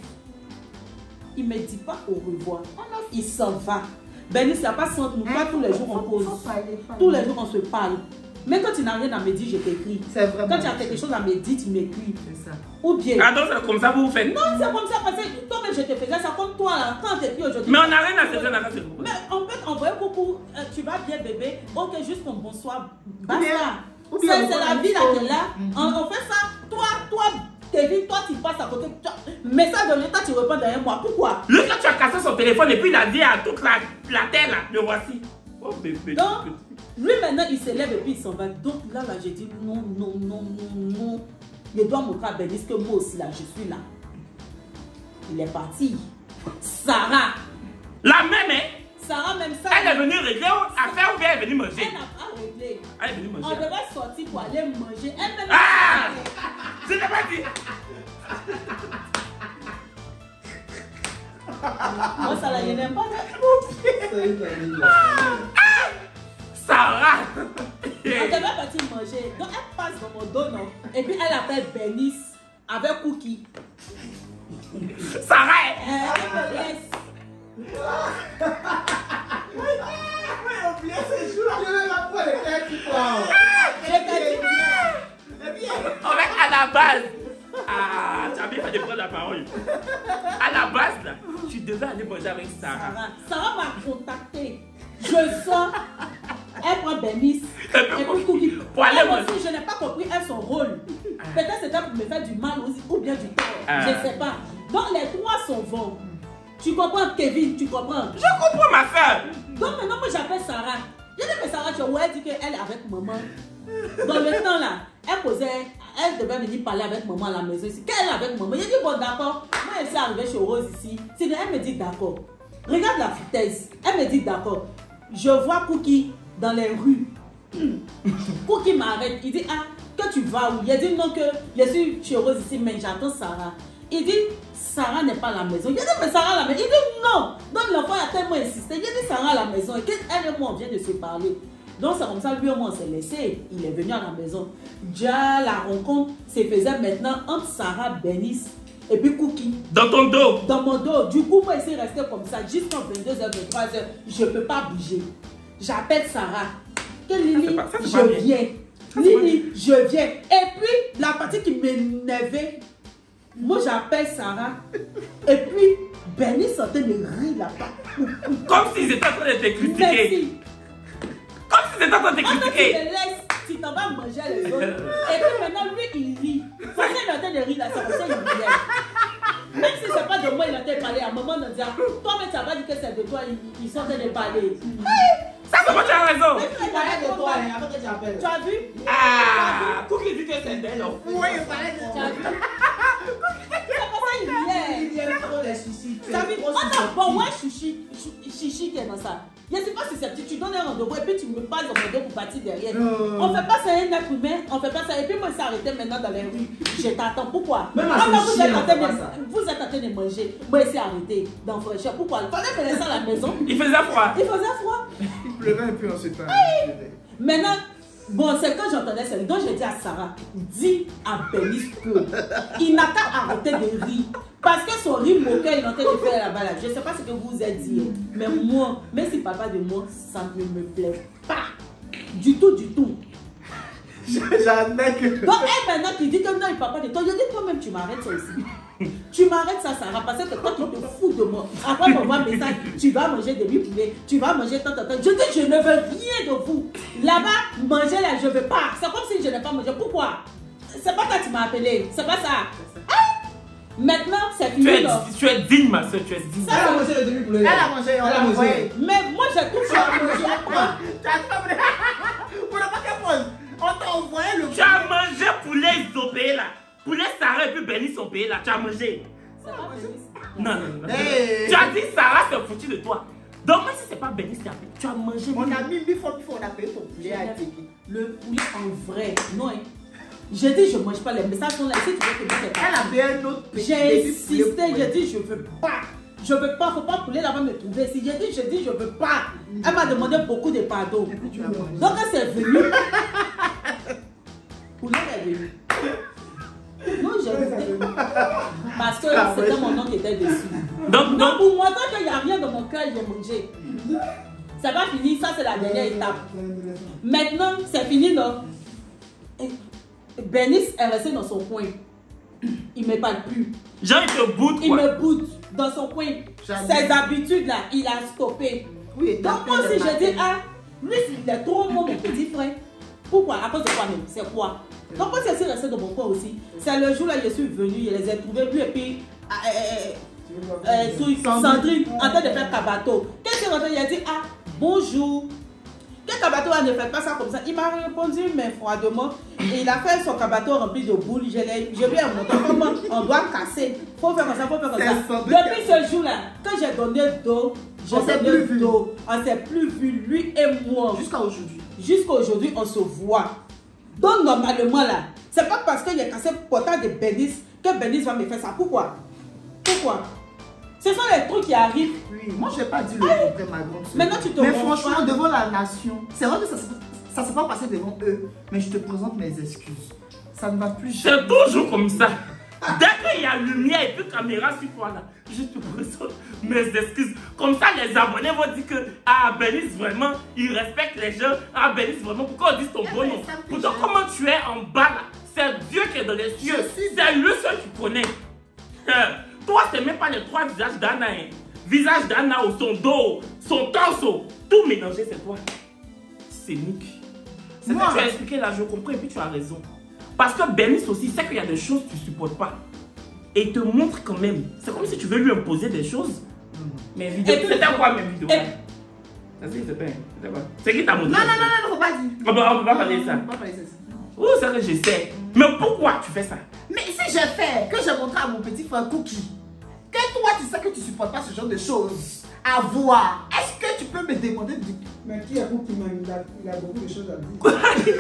Il ne me dit pas au revoir. Il s'en va. Bénice, il n'y a pas sans nous. Pas tous les jours on cause. Tous les jours on se parle. Mais quand tu n'as rien à me dire, je t'écris. C'est vraiment. Quand tu as quelque chose à me dire, tu m'écris. C'est ça. Ou bien. Ah donc c'est comme ça vous vous faites. Non, c'est comme ça parce que toi-même je te faisais ça comme toi là. Quand tu écris aujourd'hui. Mais on n'a rien à se dire dans cette Mais on peut envoyer coucou. Euh, tu vas bien bébé. Ok, juste un bonsoir. Ou Basta. bien- ou bien C'est on c'est voit la une vie là photo. qui est là. Mhm. on, on fait ça. Toi, toi, Kevin, toi tu passes à côté. Toi, message de l'État, tu réponds derrière moi. Pourquoi? Lui quand tu as cassé son téléphone et puis il a dit à toute la, la terre là, le voici. Oh bébé. Donc, lui maintenant il s'élève et puis il s'en va. Donc là, là j'ai dit non, non, non, non, non. Je dois montrer à Bénice que moi aussi là, je suis là. Il est parti. Sarah. La même hein. Sarah même ça. Elle est venue régler affaire ou bien elle est venue manger. Elle n'a pas réglé. Elle est venue On manger. devrait sortir pour aller manger. Elle même. Ah! Je t'ai pas dit. Moi ça là, je n'aime pas. Sarah. On devrait partir manger. Donc elle passe dans mon dos, non? Et puis elle appelle Bénice avec Cookie. Sarah. Euh, elle me laisse. J'ai oublié ce jour. Je vais la prendre les têtes qui parlent. Je t'ai dit. En fait, à la base, ah, tu as bien fait de prendre la parole. À la base, là, tu devais aller manger avec Sarah. Sarah. Sarah m'a contacté. Je sors. Elle prend Bénice. Et puis Cookie. Pour aller Elle manger. aussi, je n'ai pas compris elle son rôle. Peut-être c'était pour me faire du mal aussi, ou bien du tort. Ah. Je ne sais pas. Donc les trois sont bons. Tu comprends, Kevin? Tu comprends? Je comprends ma soeur. Donc maintenant, moi j'appelle Sarah. Je dis que Sarah, tu vois, elle dit qu'elle est avec maman. Dans le temps là, elle posait, elle devait venir parler avec maman à la maison ici. Qu'elle est avec maman. Je dis bon d'accord. Moi je suis arrivée chez Rose ici. Sinon elle me dit d'accord. Regarde la vitesse. Elle me dit d'accord. Je vois Cookie dans les rues. Cookie m'arrête. Il dit ah, que tu vas où? Il dit non, que je suis chez Rose ici, mais j'attends Sarah. Il dit Sarah n'est pas à la maison. Il dit mais Sarah à la maison. Il dit non. Donc l'enfant a tellement insisté. Il dit Sarah à la maison. Et qu'elle et moi on vient de se parler. Donc c'est comme ça, lui et moi on s'est laissé. Il est venu à la maison. Déjà la rencontre se faisait maintenant entre Sarah, Bénice et puis Cookie. Dans ton dos. Dans mon dos. Du coup, moi, ici, resté comme ça jusqu'à vingt-deux heures, vingt-trois heures. Je ne peux pas bouger. J'appelle Sarah. Que Lily, Ça, c'est pas- ça, c'est je pas bien. viens. Ça, c'est pas Lily, je viens. Et puis, la partie qui m'énervait, moi, j'appelle Sarah. Et puis, Bénice en train de rire là-bas. Comme s'ils étaient en train de te critiquer. Merci. Comme s'ils étaient en train de te Quand tu me critiquer. laisses, tu t'en vas manger les autres. Et puis maintenant, lui, il rit. Quand il est en train de rire là, c'est comme ça qu'il riait. Même si c'est pas de moi, il a été parlé. À un moment, on dit, toi, mais tu n'as pas dit que c'est de toi, ils, ils sont en train de parler. Ça, c'est moi, tu as raison. Mais tu Il parlait de toi, hein, avant que tu appelles. Tu as vu? Ah, Cookie dit que c'est d'elle. Oui, il parlait de Tu as vu? C'est pour ça qu'il riait. Il y a trop de chichis. Tu as vu? On a bon, ouais, chichi, chichi qui est dans ça. Je ne suis pas susceptible. Tu donnes un rendez-vous et puis tu me passes dans mon dos pour partir derrière. Euh... On ne fait pas ça un être humain, on ne fait pas ça. Et puis moi, ça arrêté maintenant dans les rues. Je t'attends. Pourquoi? Même ah, non, vous, chien, êtes en train de, ça. vous êtes en train de manger. Moi, c'est arrêté dans fraîcheur. Pourquoi? Il fallait me laisser à la maison. Il faisait froid. Il faisait froid. Il pleuvait un peu en ce temps. Maintenant, bon, c'est quand j'entendais ça. Donc, j'ai dit à Sarah, dis à Bélis que il n'a qu'à arrêter de rire. Parce que son rire moqueur, il est en train de faire la balade. Je ne sais pas ce que vous vous êtes dit. Mais moi, même si papa de moi, ça ne me plaît pas. Du tout, du tout. J'admets que... Donc, elle maintenant qui dit que non, il ne parle pas de toi. Je dis toi-même, tu m'arrêtes ça aussi. Tu m'arrêtes ça, Sarah, parce que toi, tu te fous de moi. Après, on voit un message, tu vas manger des poulet, tu vas manger tant, tant, tant. Je dis, je ne veux rien de vous. Là-bas, manger là, je ne veux pas. C'est comme si je n'ai pas mangé. Pourquoi? C'est pas quand tu m'as appelé. C'est pas ça. Hein? Maintenant, c'est fini. Tu es, tu es digne, ma soeur, tu es digne. Elle a mangé le demi-poulet. Elle a mangé, on Elle a l'a mangé. mangé. Mais moi, j'ai tout ça. Tu as tout appris. Pour ne pas qu'elle pose. On t'a envoyé le... Tu as mangé poulet, ils ont payé là. Poulet, Sarah et puis Bénis sont payés là. Tu as mangé. Ça va, Bélis? Non, non, non. Hey. Tu as dit Sarah, c'est foutu de toi. Donc, même si c'est pas Bénis qui a payé, tu as mangé. On a mis mille fois plus fort, on a payé ton poulet à Tiki. Le poulet en vrai, non. Hein. J'ai dit, je ne mange pas les messages sont là. Si tu veux que je te Elle a payé un autre petit j'ai baby insisté, poulet. j'ai dit, je ne veux pas. Je ne veux pas, il ne faut pas poulet là-bas me trouver. Si j'ai dit, je dis, je ne veux pas. Elle m'a demandé beaucoup de pardon. Et puis tu as mangé. Donc, elle s'est venue. Poulet est venu. Non, j'ai goûté. Parce que Ah, c'était ouais. mon nom qui était dessus. Donc, Donc, donc, pour moi, tant qu'il n'y a rien dans mon cœur, j'ai mangé. Ça va finir, ça c'est la dernière étape. Maintenant, c'est fini, non? Bénis est resté dans son coin. Il ne me parle plus. Jean, il te boude Il quoi. me boude dans son coin. Jamais. Ses habitudes là, il a stoppé. Oui, et Donc moi aussi je dis, ah, lui il est trop mon petit frère. Pourquoi? À cause de quoi même? C'est quoi? Donc moi c'est resté dans mon coin aussi. C'est le jour là je suis venue, je les ai trouvés lui et puis euh, euh, euh, truc, Sandrine en train de faire cabato. Qu'est-ce qu'il a dit? Il a dit, ah, bonjour. Que Kabato ne fait pas ça comme ça. Il m'a répondu mais froidement. Et il a fait son Kabato rempli de boules. Je, je lui ai montré comment on doit casser. Il faut faire comme ça, il faut faire comme ça. Depuis ce jour-là, quand j'ai donné d'eau, j'ai donné d'eau. On ne s'est plus vu, lui et moi. Jusqu'à aujourd'hui. Jusqu'à aujourd'hui, on se voit. Donc normalement là, c'est pas parce qu'il a cassé le portail de Bénis que Bénis va me faire ça. Pourquoi? Pourquoi? Ce sont les trucs qui arrivent. Oui, moi je n'ai pas dit le contraire, ma grande soeur. Maintenant tu te Mais rends franchement, pas. devant la nation, c'est vrai que ça ne s'est pas passé devant eux, mais je te présente mes excuses. Ça ne va plus C'est toujours comme ça. Dès qu'il y a lumière et puis caméra sur toi là, je te présente mes excuses. Comme ça, les abonnés vont dire que ah, Bénis vraiment, il respecte les gens. Ah, Bénis vraiment, pourquoi on dit ton bon nom? Pourtant, comment tu es en bas là? C'est Dieu qui est dans les cieux. C'est lui seul qui connaît. Toi, c'est même pas les trois visages d'Anna. Hein. Visage d'Anna, son dos, son torse, tout mélangé, c'est toi. C'est Nick. C'est Moi. que tu as expliqué là, je comprends et puis tu as raison. Parce que Bénis aussi sait qu'il y a des choses que tu ne supportes pas. Et il te montre quand même. C'est comme si tu veux lui imposer des choses. Mais vidéo, puis- c'était quoi mes vidéos? Et- Vas-y, c'est bien. C'est qui t'a montré? Non, non, non, non, faut pas dire. On peut, on peut pas parler de ça. On peut pas parler de ça. Oh, c'est vrai que je sais. Mais pourquoi tu fais ça? Mais si j'ai fait, que j'ai montré à mon petit frère Cookie, que toi tu sais que tu supportes pas ce genre de choses à voir, est-ce que tu peux me demander de... Mais qui est pour qui m'a il a, il a beaucoup de choses à dire.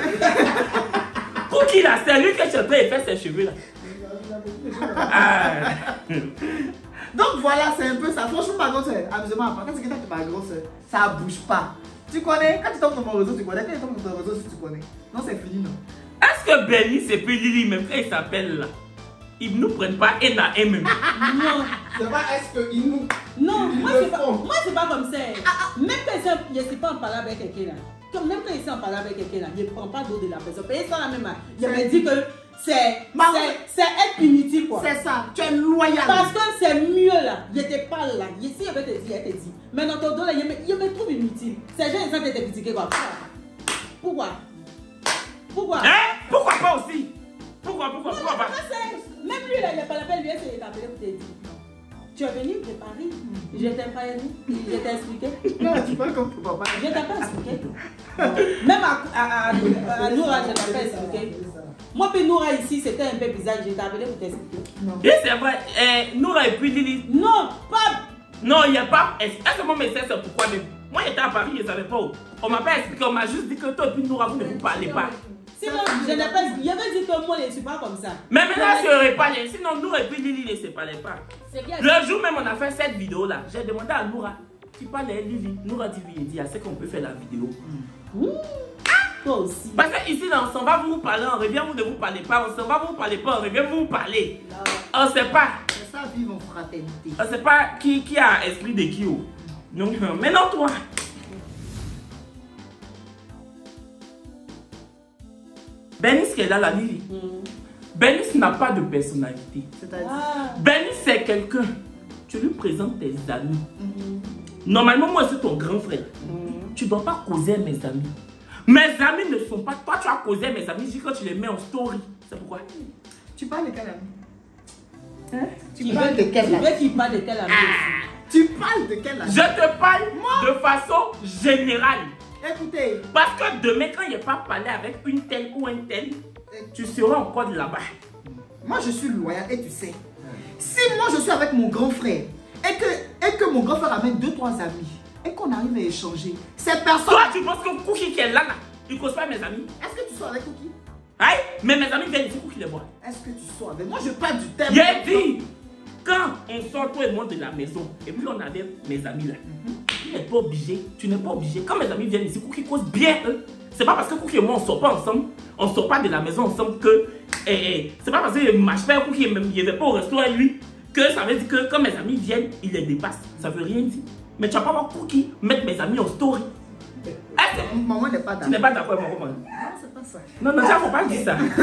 Cookie là, c'est lui que je peux faire ses cheveux là. Il a, il a beaucoup de choses à dire. Ah. Donc voilà, c'est un peu ça. Franchement, ma grosse soeur, amusement, par contre, c'est que t'as ma grosse soeur, ça bouge pas. Tu connais, quand tu tombes dans mon réseau, tu connais, quand tu tombes dans ton réseau, si tu connais. Non, c'est fini, non. Est-ce que Bénis et puis Lily, même quand ils s'appellent là, ils ne nous prennent pas un à un même? Non. C'est pas est-ce qu'ils nous. Non, Ils moi le c'est pas, font. moi c'est pas comme ça. Même quand je ne suis pas en parler avec quelqu'un là, comme même quand je suis en parler avec quelqu'un là, je ne prends pas d'eau de la personne. Et ça la même, je me dis que c'est Ma- c'est être inutile quoi. C'est ça, tu es loyal. Parce que c'est mieux là, je n'étais pas là. Si je vais te dire, je te dis. Mais dans ton dos là, je me, je me trouve inutile. Ces gens ils sont te critiquer quoi. Pourquoi? Pourquoi? Hein? Pourquoi pas aussi? Pourquoi, pourquoi, Non, pourquoi mais pas? c'est pas ça. Même lui là, il n'a pas la peine, lui c'est t'appeler pour te dire. Tu es venu de Paris, je t'ai pas aidé, je t'ai expliqué. Non, tu parles comme ton papa. Je t'ai pas expliqué. Même à, à, à, à Noura, je t'ai pas expliqué. Moi, puis Noura ici, c'était un peu bizarre, je t'ai appelé pour t'expliquer. Non. Oui, c'est vrai. Eh, Noura et puis Lily. Non, pas Non, il n'y a pas. Est-ce que mon message c'est pourquoi même? Moi j'étais à Paris, je ne savais pas où. On m'a pas expliqué, on m'a juste dit que toi et puis Noura, vous ne vous parlez pas. Sinon, je n'ai pas. Il avait dit que moi je ne suis pas comme ça. Mais maintenant, je ne serais pas. Sinon, Noura et puis Lili ne se parlaient pas. Le jour même, on a fait cette vidéo là. J'ai demandé à Noura, tu parles à Lili. Noura dit oui, il dit, est-ce qu'on peut faire la vidéo? Mmh. Toi aussi. Parce que ici, là, on s'en va vous parler, on revient, vous ne vous parlez pas. On s'en va vous parler pas, on revient, vous parler. On ne sait pas. C'est ça, vivre en fraternité. On ne sait pas qui, qui a esprit de qui. Donc, maintenant, toi. Bernice qui est là, la Lili. Mm. Bernice n'a pas de personnalité. C'est-à-dire ah. Bernice, c'est quelqu'un. Tu lui présentes tes amis. Mm. Normalement, moi, c'est ton grand frère. Mm. Tu ne dois pas causer mes amis. Mes amis ne sont pas... Toi, tu as causé mes amis, je dis que tu les mets en story. C'est pourquoi? Tu parles de quel ami? Hein? Tu, tu parles de quel ami? Tu veux qu'il parle de quel ami? Ah. Tu parles de quel ami? Je te parle moi de façon générale. Écoutez. Parce que demain, quand il n'y a pas parlé avec une telle ou un tel, tu seras encore là-bas. Moi, je suis loyal et tu sais. Si moi, je suis avec mon grand frère et que, et que mon grand frère amène deux, trois amis et qu'on arrive à échanger, ces personnes... Toi, tu penses que Cookie qui est là, là il ne cause pas mes amis? Est-ce que tu sors avec Cookie? Aïe, mais mes amis viennent ici, Cookie les boit. Est-ce que tu sors avec moi? Je parle du thème. J'ai dit, quand on sort toi et moi de la maison, et puis on avait mes amis là, mm-hmm. tu n'es pas obligé, tu n'es pas obligé. Quand mes amis viennent ici, Cookie cause bien eux. C'est pas parce que Cookie et moi on sort pas ensemble, on sort pas de la maison ensemble que. Eh, eh, c'est pas parce que je marche pas Cookie et il ne va pas au restaurant lui que ça veut dire que quand mes amis viennent, il les dépasse. Ça veut rien dire. Mais tu vas pas voir Cookie mettre mes amis en story. Est-ce que maman n'est pas d'accord? Tu n'es pas d'accord avec moi? Non, c'est pas ça. Non, non, ça faut pas dire ça. Bon,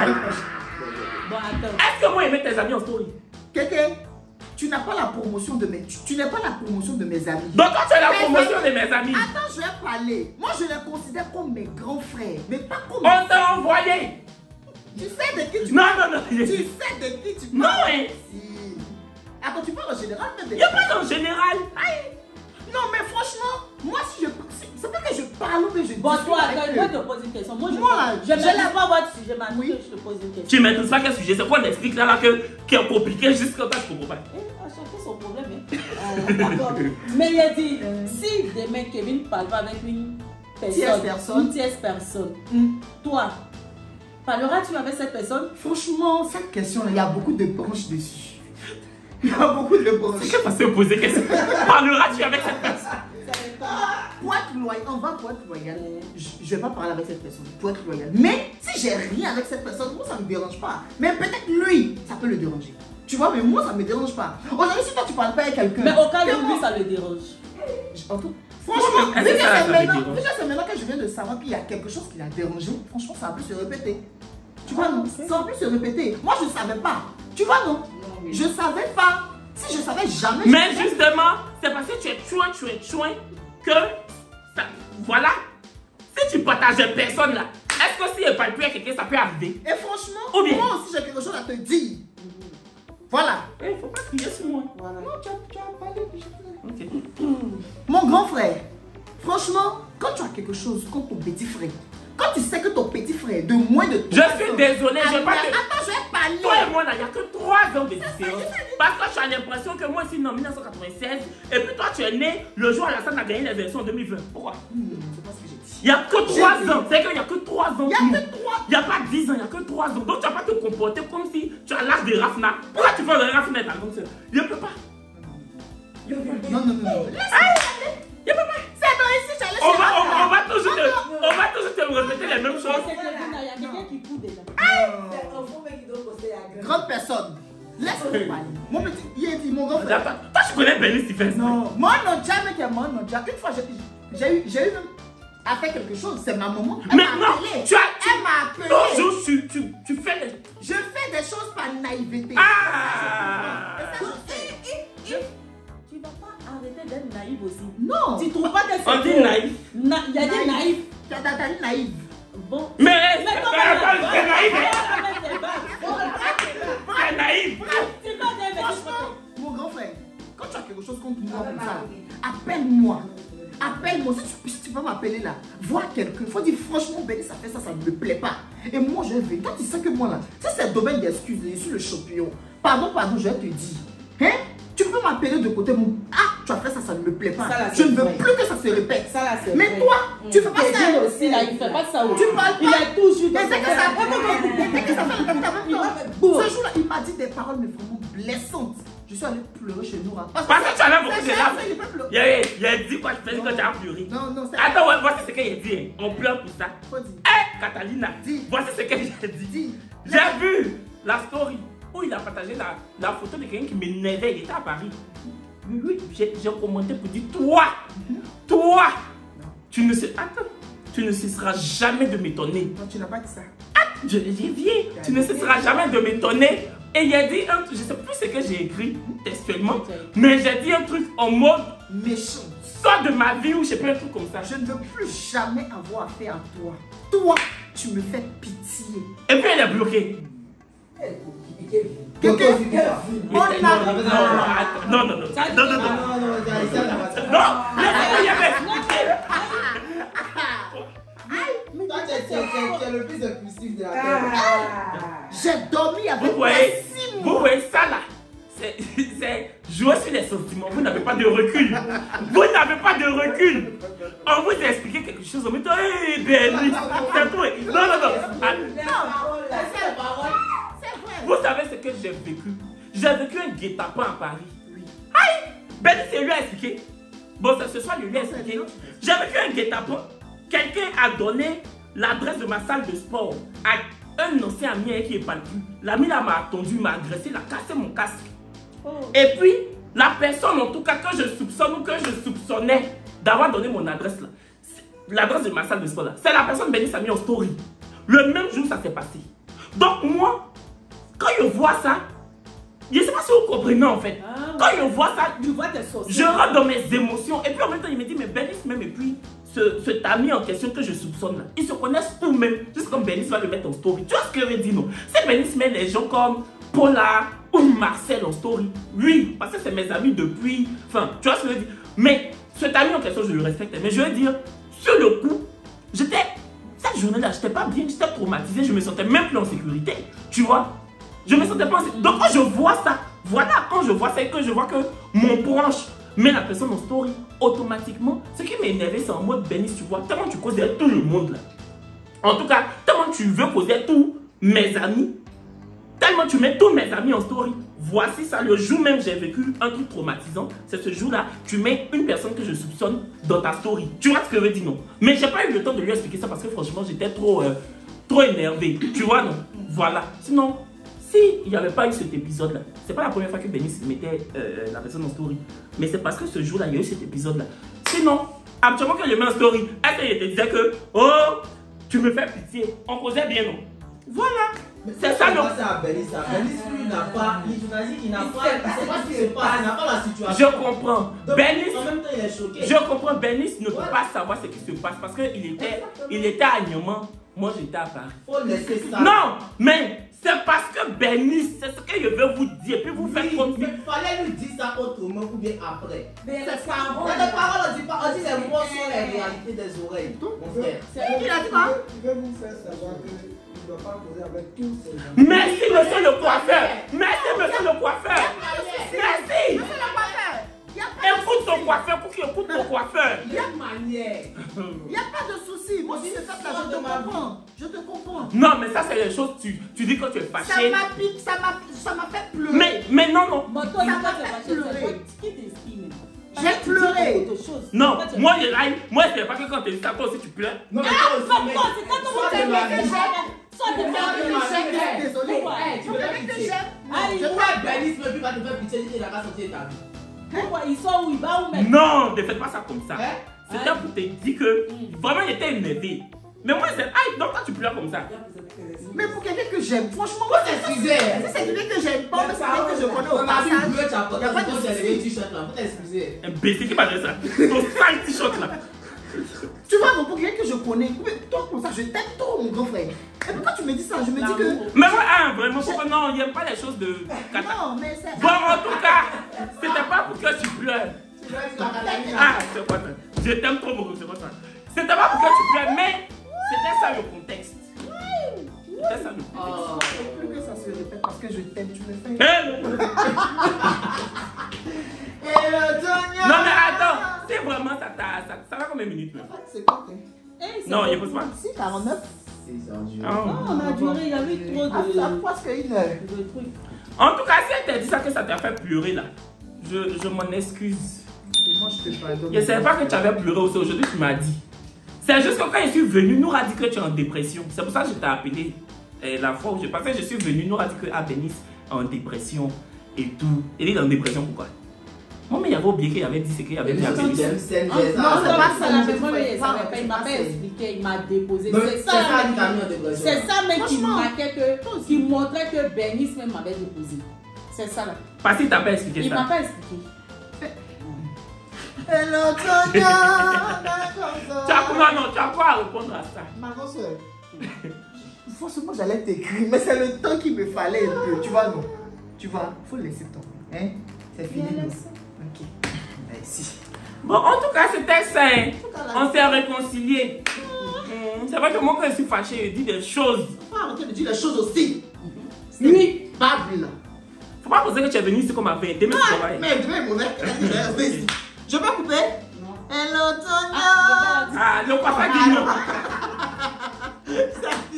attends. Est-ce que moi je mets tes amis en story? Kéké, tu n'as pas la promotion de mes... Tu, tu n'es pas la promotion de mes amis. Donc quand tu as la mes promotion amis, de mes amis. Attends, je vais parler. Moi, je les considère comme mes grands frères, mais pas comme... On t'a envoyé. Tu sais de qui tu Non, parles? non, non. Tu sais de qui tu parles? Non, hein. Si. Attends, tu parles en général? Il n'y a pas en général. Aïe. Non, mais franchement, moi, si je... C'est pas que je parle ou que je... Bon, toi, attends, je vais te poser une question. Moi, je moi, je ne je maîtrise pas votre sujet, mais oui. je te pose une question. Tu ne maîtrises pas quel sujet? C'est quoi on explique là, là que, qui est compliqué jusqu'à temps que je ne comprends pas? Eh, à chacun son problème, hein. euh, D'accord. Mais il a dit, si demain Kevin parle pas avec une personne, Tierce personne. une tierce personne, Mm. toi, parleras-tu avec cette personne? Franchement, cette question-là, il y a beaucoup de branches dessus. Il y a beaucoup de branches. C'est que parce que poser question. Parleras-tu avec cette personne? Pour être loyal, on va pour être loyal. Je, je vais pas parler avec cette personne. Pour être loyal. Mais si j'ai rien avec cette personne, moi ça me dérange pas. Mais peut-être lui, ça peut le déranger. Tu vois, mais moi ça me dérange pas. Aujourd'hui, si toi tu parles pas avec quelqu'un. Mais au cas que où moi- lui, ça le dérange. En tout- Franchement, Est-ce déjà que ça, ça c'est me maintenant, dérange? déjà, c'est maintenant que je viens de savoir qu'il y a quelque chose qui l'a dérangé. Franchement, ça a pu se répéter. Tu vois, non? Ça a pu se répéter. Moi, je savais pas. Tu vois, non? Je savais pas. Si je savais jamais. je Mais savais- justement, c'est parce que tu es chouin, tu es chouin que ça, voilà. Si tu partages personne là, est-ce que si elle parle plus à quelqu'un, ça peut arriver? Et franchement, Ou bien- moi aussi j'ai quelque chose à te dire. Voilà. Il faut pas crier sur moi. Voilà. Non, tu as, tu as parlé. je- Ok. Mon grand frère, franchement, quand tu as quelque chose contre ton petit frère, quand tu sais que ton petit frère de moins de Je suis désolé, je Attends, pas te... attends, je vais parler. Toi et moi, là, il n'y a que trois ans de différence. Parce que tu as l'impression que moi, je suis né en mille neuf cent quatre-vingt-seize et puis toi, tu es né le jour où Alassane a gagné les élections en deux mille vingt. Pourquoi? Hmm, c'est pas ce que j'ai dit. Il n'y a que trois J'ai dit. ans. C'est qu'il n'y a que trois ans. Il y a nous. que trois. Il n'y a pas dix ans, il n'y a que trois ans. Donc tu vas pas te comporter comme si tu as l'âge de Rafna. Pourquoi tu fais de Rafna ta grande soeur? Il ne peut pas. Il ne peut pas. Non, non, non. non. Il ne peut pas. C'est dans ici, j'allais On chez va, on, Rafna. on va toujours te, on va toujours te répéter les mêmes choses. C'est Kevin, il y a quelqu'un qui court déjà. Grande personne. Laisse-moi parler. Mon petit, il est dit, mon grand frère. Attends, toi, tu connais Benny Stephens? Non, mon Nodja, mec, mon Nodja. Une fois, j'ai j'ai eu, j'ai eu même à faire quelque chose. C'est ma maman. Elle m'a Maintenant, appelé. tu as. Elle m'a appelé. Toujours, tu, tu, tu fais les. Je fais des choses par naïveté. Ah! C'est ça, je fais. Tu ne vas pas arrêter d'être naïf aussi. Non. Tu ne trouves pas que On c'est dit naïf. Na- Il y a des naïfs. Tu as t'as dit naïve. Bon. Mais, Mais mais comment attends, c'est naïf. Tu C'est naïf. Franchement, mon grand frère, quand tu as quelque chose contre moi comme ça, appelle-moi. Appelle-moi. Si tu, si tu vas m'appeler là, vois quelqu'un. Il faut dire franchement, Benny, ça fait ça, ça ne me plaît pas. Et moi, je vais. Quand tu sais que moi là, si c'est le domaine d'excuses, je suis le champion. Pardon, pardon, je vais te dire. Hein? Tu peux m'appeler de côté, mon... Ah, tu as fait ça, ça ne me plaît pas. Ça, là, je ne veux vrai. plus que ça se répète. Ça, là, mais vrai. toi, mmh. tu fais pas ça. Lui aussi, là, il fait pas ça. Tu parles pas. Il est toujours Mais dans dès que son ça téléphone. dès que ça fait le même temps. Ce jour-là, il m'a dit des paroles mais vraiment blessantes. Je suis allée pleurer chez nous. Parce que tu as beaucoup de larmes. larmes. Il a, il a dit quoi, je fais quand tu as pleuré. Non, non, c'est... Attends, ouais, voici ce qu'il a dit. On pleure pour ça. Faut dire. Hé, Catalina, Dis. voici ce que j'ai dit. Dis. J'ai vu la story où il a partagé la, la photo de quelqu'un qui m'énervait. Il était à Paris. Oui, oui, j'ai commenté pour dire, toi, toi, tu ne sais, attends, tu ne cesseras jamais de m'étonner. Non, tu n'as pas dit ça. Ah, je l'ai dit, tu ne cesseras jamais de m'étonner. Et il a dit un truc, je ne sais plus ce que j'ai écrit textuellement, mais j'ai dit un truc en mode méchant. Sors de ma vie ou je sais pas un truc comme ça. Je ne veux plus jamais avoir affaire à toi. Toi, tu me fais pitié. Et puis elle est bloquée. Quelqu'un on a... Non, non, non. Non, non, non. Non, non, non. Non, il y avait... Toi, tu es le plus impulsif de la terre. J'ai dormi avec Vous voyez, six mois. vous voyez ça là, c'est jouer sur les sentiments. Vous n'avez pas de recul. Vous n'avez pas de recul. On vous a expliqué quelque chose. On me dit, hé, Béni, c'est tout. Non, non, non. Ah, C'est vrai. vous savez ce que j'ai vécu? J'ai vécu un guet-apens à Paris. Oui. Aïe! Béni, c'est lui a expliqué. Bon, ce soir, lui a expliqué. J'ai vécu un guet-apens. Quelqu'un a donné l'adresse de ma salle de sport à un ancien ami qui n'est pas le plus. L'ami là m'a attendu, m'a agressé, il a cassé mon casque. Oh. Et puis, la personne en tout cas que je soupçonne ou que je soupçonnais d'avoir donné mon adresse là, l'adresse de ma salle de sport là, c'est la personne Béni a mis en story. Le même jour ça s'est passé. Donc moi, quand je vois ça, je ne sais pas si vous comprenez en fait. Ah, quand je vois ça, tu vois tes sauces, je rentre dans mes émotions. Et puis en même temps, il me dit, mais Bénis même, et puis ce, cet ami en question que je soupçonne là, ils se connaissent eux-mêmes. Juste comme Bénis va le mettre en story. Tu vois ce que je veux dire, non? Si Bénis met les gens comme Paula ou Marcel en story, oui, parce que c'est mes amis depuis. Enfin, tu vois ce que je veux dire? Mais cet ami en question, je le respecte. Mais je veux dire, sur le coup, j'étais. Cette journée-là, j'étais pas bien, j'étais traumatisé, je me sentais même plus en sécurité. Tu vois? Je me sentais pas en sécurité. Donc quand je vois ça, voilà, quand je vois ça et que je vois que mon proche met la personne en story, automatiquement, ce qui m'a énervé, c'est en mode Bénis, tu vois, tellement tu causes avec tout le monde là. En tout cas, tellement tu veux causer avec tous mes amis, tellement tu mets tous mes amis en story. Voici ça, le jour même j'ai vécu un truc traumatisant, c'est ce jour-là, tu mets une personne que je soupçonne dans ta story. Tu vois ce que je veux dire, non? Mais j'ai pas eu le temps de lui expliquer ça parce que franchement, j'étais trop, euh, trop énervé. Tu vois, non? Voilà. Sinon, s'il n'y avait pas eu cet épisode-là, c'est pas la première fois que Bénis mettait euh, la personne en story, mais c'est parce que ce jour-là, il y a eu cet épisode-là. Sinon, actuellement, quand je mets en story, est-ce que je te disais que, oh, tu me fais pitié, on causait bien, non? Voilà. C'est ça, non? C'est à Bénis, ça. Bénis, lui, il n'a pas, il il n'a pas, il sait pas ce qui se passe, il n'a pas la situation. Je comprends. Bénis, en même temps, il est choqué. Je comprends, Bénis ne peut pas savoir ce qui se passe parce qu'il était, il était à Niaman, moi j'étais à Paris. Faut laisser ça. Non, mais c'est parce que Bénis, c'est ce que je veux vous dire, puis vous faites comme il fallait lui dire ça autrement ou bien après. Mais c'est ça. Dans les paroles, on dit pas, on dit les mots sont les réalités des oreilles. Mon frère. Il a dit quoi? Il veut vous faire savoir que ne doit pas causer avec tous ces gens. Merci, monsieur le coiffeur. Merci, monsieur le coiffeur. Merci. Monsieur le coiffeur. Écoute ton coiffeur pour qu'il écoute ton coiffeur. Il y a manière. Il n'y a pas de souci. Moi, si c'est ça, je te comprends. Je te comprends. Non, mais ça, c'est les choses que tu, tu dis quand tu es Ça fâché. m'a piqué, ça m'a ça m'a fait pleurer. Mais, mais non, non. Moto, Ça il m'a va fait te pleurer. Qui t'exprime? J'ai pleuré. Non, moi, je raille. Moi, c'est pas que quand tu es ça, toi aussi, tu pleures. Non, mais Ah, toi non, aussi, non, c'est quand on Soit va de te ma mettre vie. soit de ma vie. Désolé. Eh, tu veux Avec pitié. des chefs. Ah, il Je va- crois que Bénis ne peut pas te faire pitié, il n'a pas sorti de ta vie. Pourquoi il sort où il va où même? Non, ne faites pas ça comme ça. Hein? C'était pour te dire que vraiment, il était énervé. Mais moi, c'est. Aïe, donc toi, tu pleures comme ça. Mais pour quelqu'un que j'aime, franchement, Faut t'excuser. si c'est quelqu'un que j'aime pas, mais c'est quelqu'un que je connais au On a vu passage. bleu, tu as Y a porté pas de ton souci. levé t-shirt là. Faut t'excuser. Un baiser qui m'a fait ça. Ton sale t-shirt là. Tu vois, mon pour quelqu'un que je connais, mais toi comme ça, je t'aime trop, mon grand frère. Et pourquoi tu me dis ça? Je me dis que. Mais moi, hein, vraiment, pourquoi non, il n'aime pas les choses de Kata. Non, mais c'est. Bon, en tout cas, c'était pas pour que tu pleures. Ah, c'est quoi ça? Je t'aime trop beaucoup, c'est quoi ça? C'était pas pour que tu pleures, mais c'était ça le contexte. C'était ça le prétexte. Oh. Il faut plus que ça se répète parce que je t'aime, tu me fais. Eh, non. Hello, Tonya. Non, mais attends, c'est vraiment ça, ça, ça, ça va combien de minutes même? C'est quoi? Eh, c'est Non, il bon. pose pas. Si, quarante-neuf. C'est ça, Dieu. Ah. Oh, on a duré, il y avait trop Ah, ça a de, presque une heure. de trucs. En tout cas, si elle t'a dit ça, que ça t'a fait pleurer là, je, je m'en excuse. Et moi, je te pardonne. Je ne savais pas que tu avais pleuré aussi. Aujourd'hui, tu m'as dit. C'est juste que quand je suis venu, nous a dit que tu es en dépression. C'est pour ça que je t'ai appelé eh, la fois où je passais. Je suis venu, nous a dit que Bénice est en dépression et tout. Elle est en dépression, pourquoi? Moi, mais il avait oublié qu'il avait dit ce qu'il avait dit à Bénice. Non, c'est Non, pas c'est pas ça, ça, la je même fois, sais il pas, savait pas, c'est il m'a pas pas ça. expliqué, il m'a déposé. Mais C'est c'est ça, ça la qui t'a mis en même- dépression. c'est ça même qui Franchement. marquait que, qui montrait que Bernice même m'avait déposé. C'est ça là. Parce qu'il t'a pas expliqué Il m'a ça. pas expliqué. Hello, Tonya. Tu as quoi, non, tu as quoi à répondre à ça? Ma grande soeur, forcément j'allais t'écrire, mais c'est le temps qu'il me fallait un peu. Tu vois, non? Tu vois, faut laisser le temps. Hein? C'est fini. Bien non? laissé. Ok. Merci. Bon, en tout cas, c'était sain. On s'est réconciliés. Hum, C'est vrai que moi, quand je suis fâché, je dis des choses. Faut arrêter de dire les choses aussi. Lui, Bable. Faut pas penser que tu es venu ici comme à vingt. Demain, tu travailles. Mais demain, mon mec, je peux couper? Non. Hello, Tonya. Ah, Ah, le papa qui non. Ça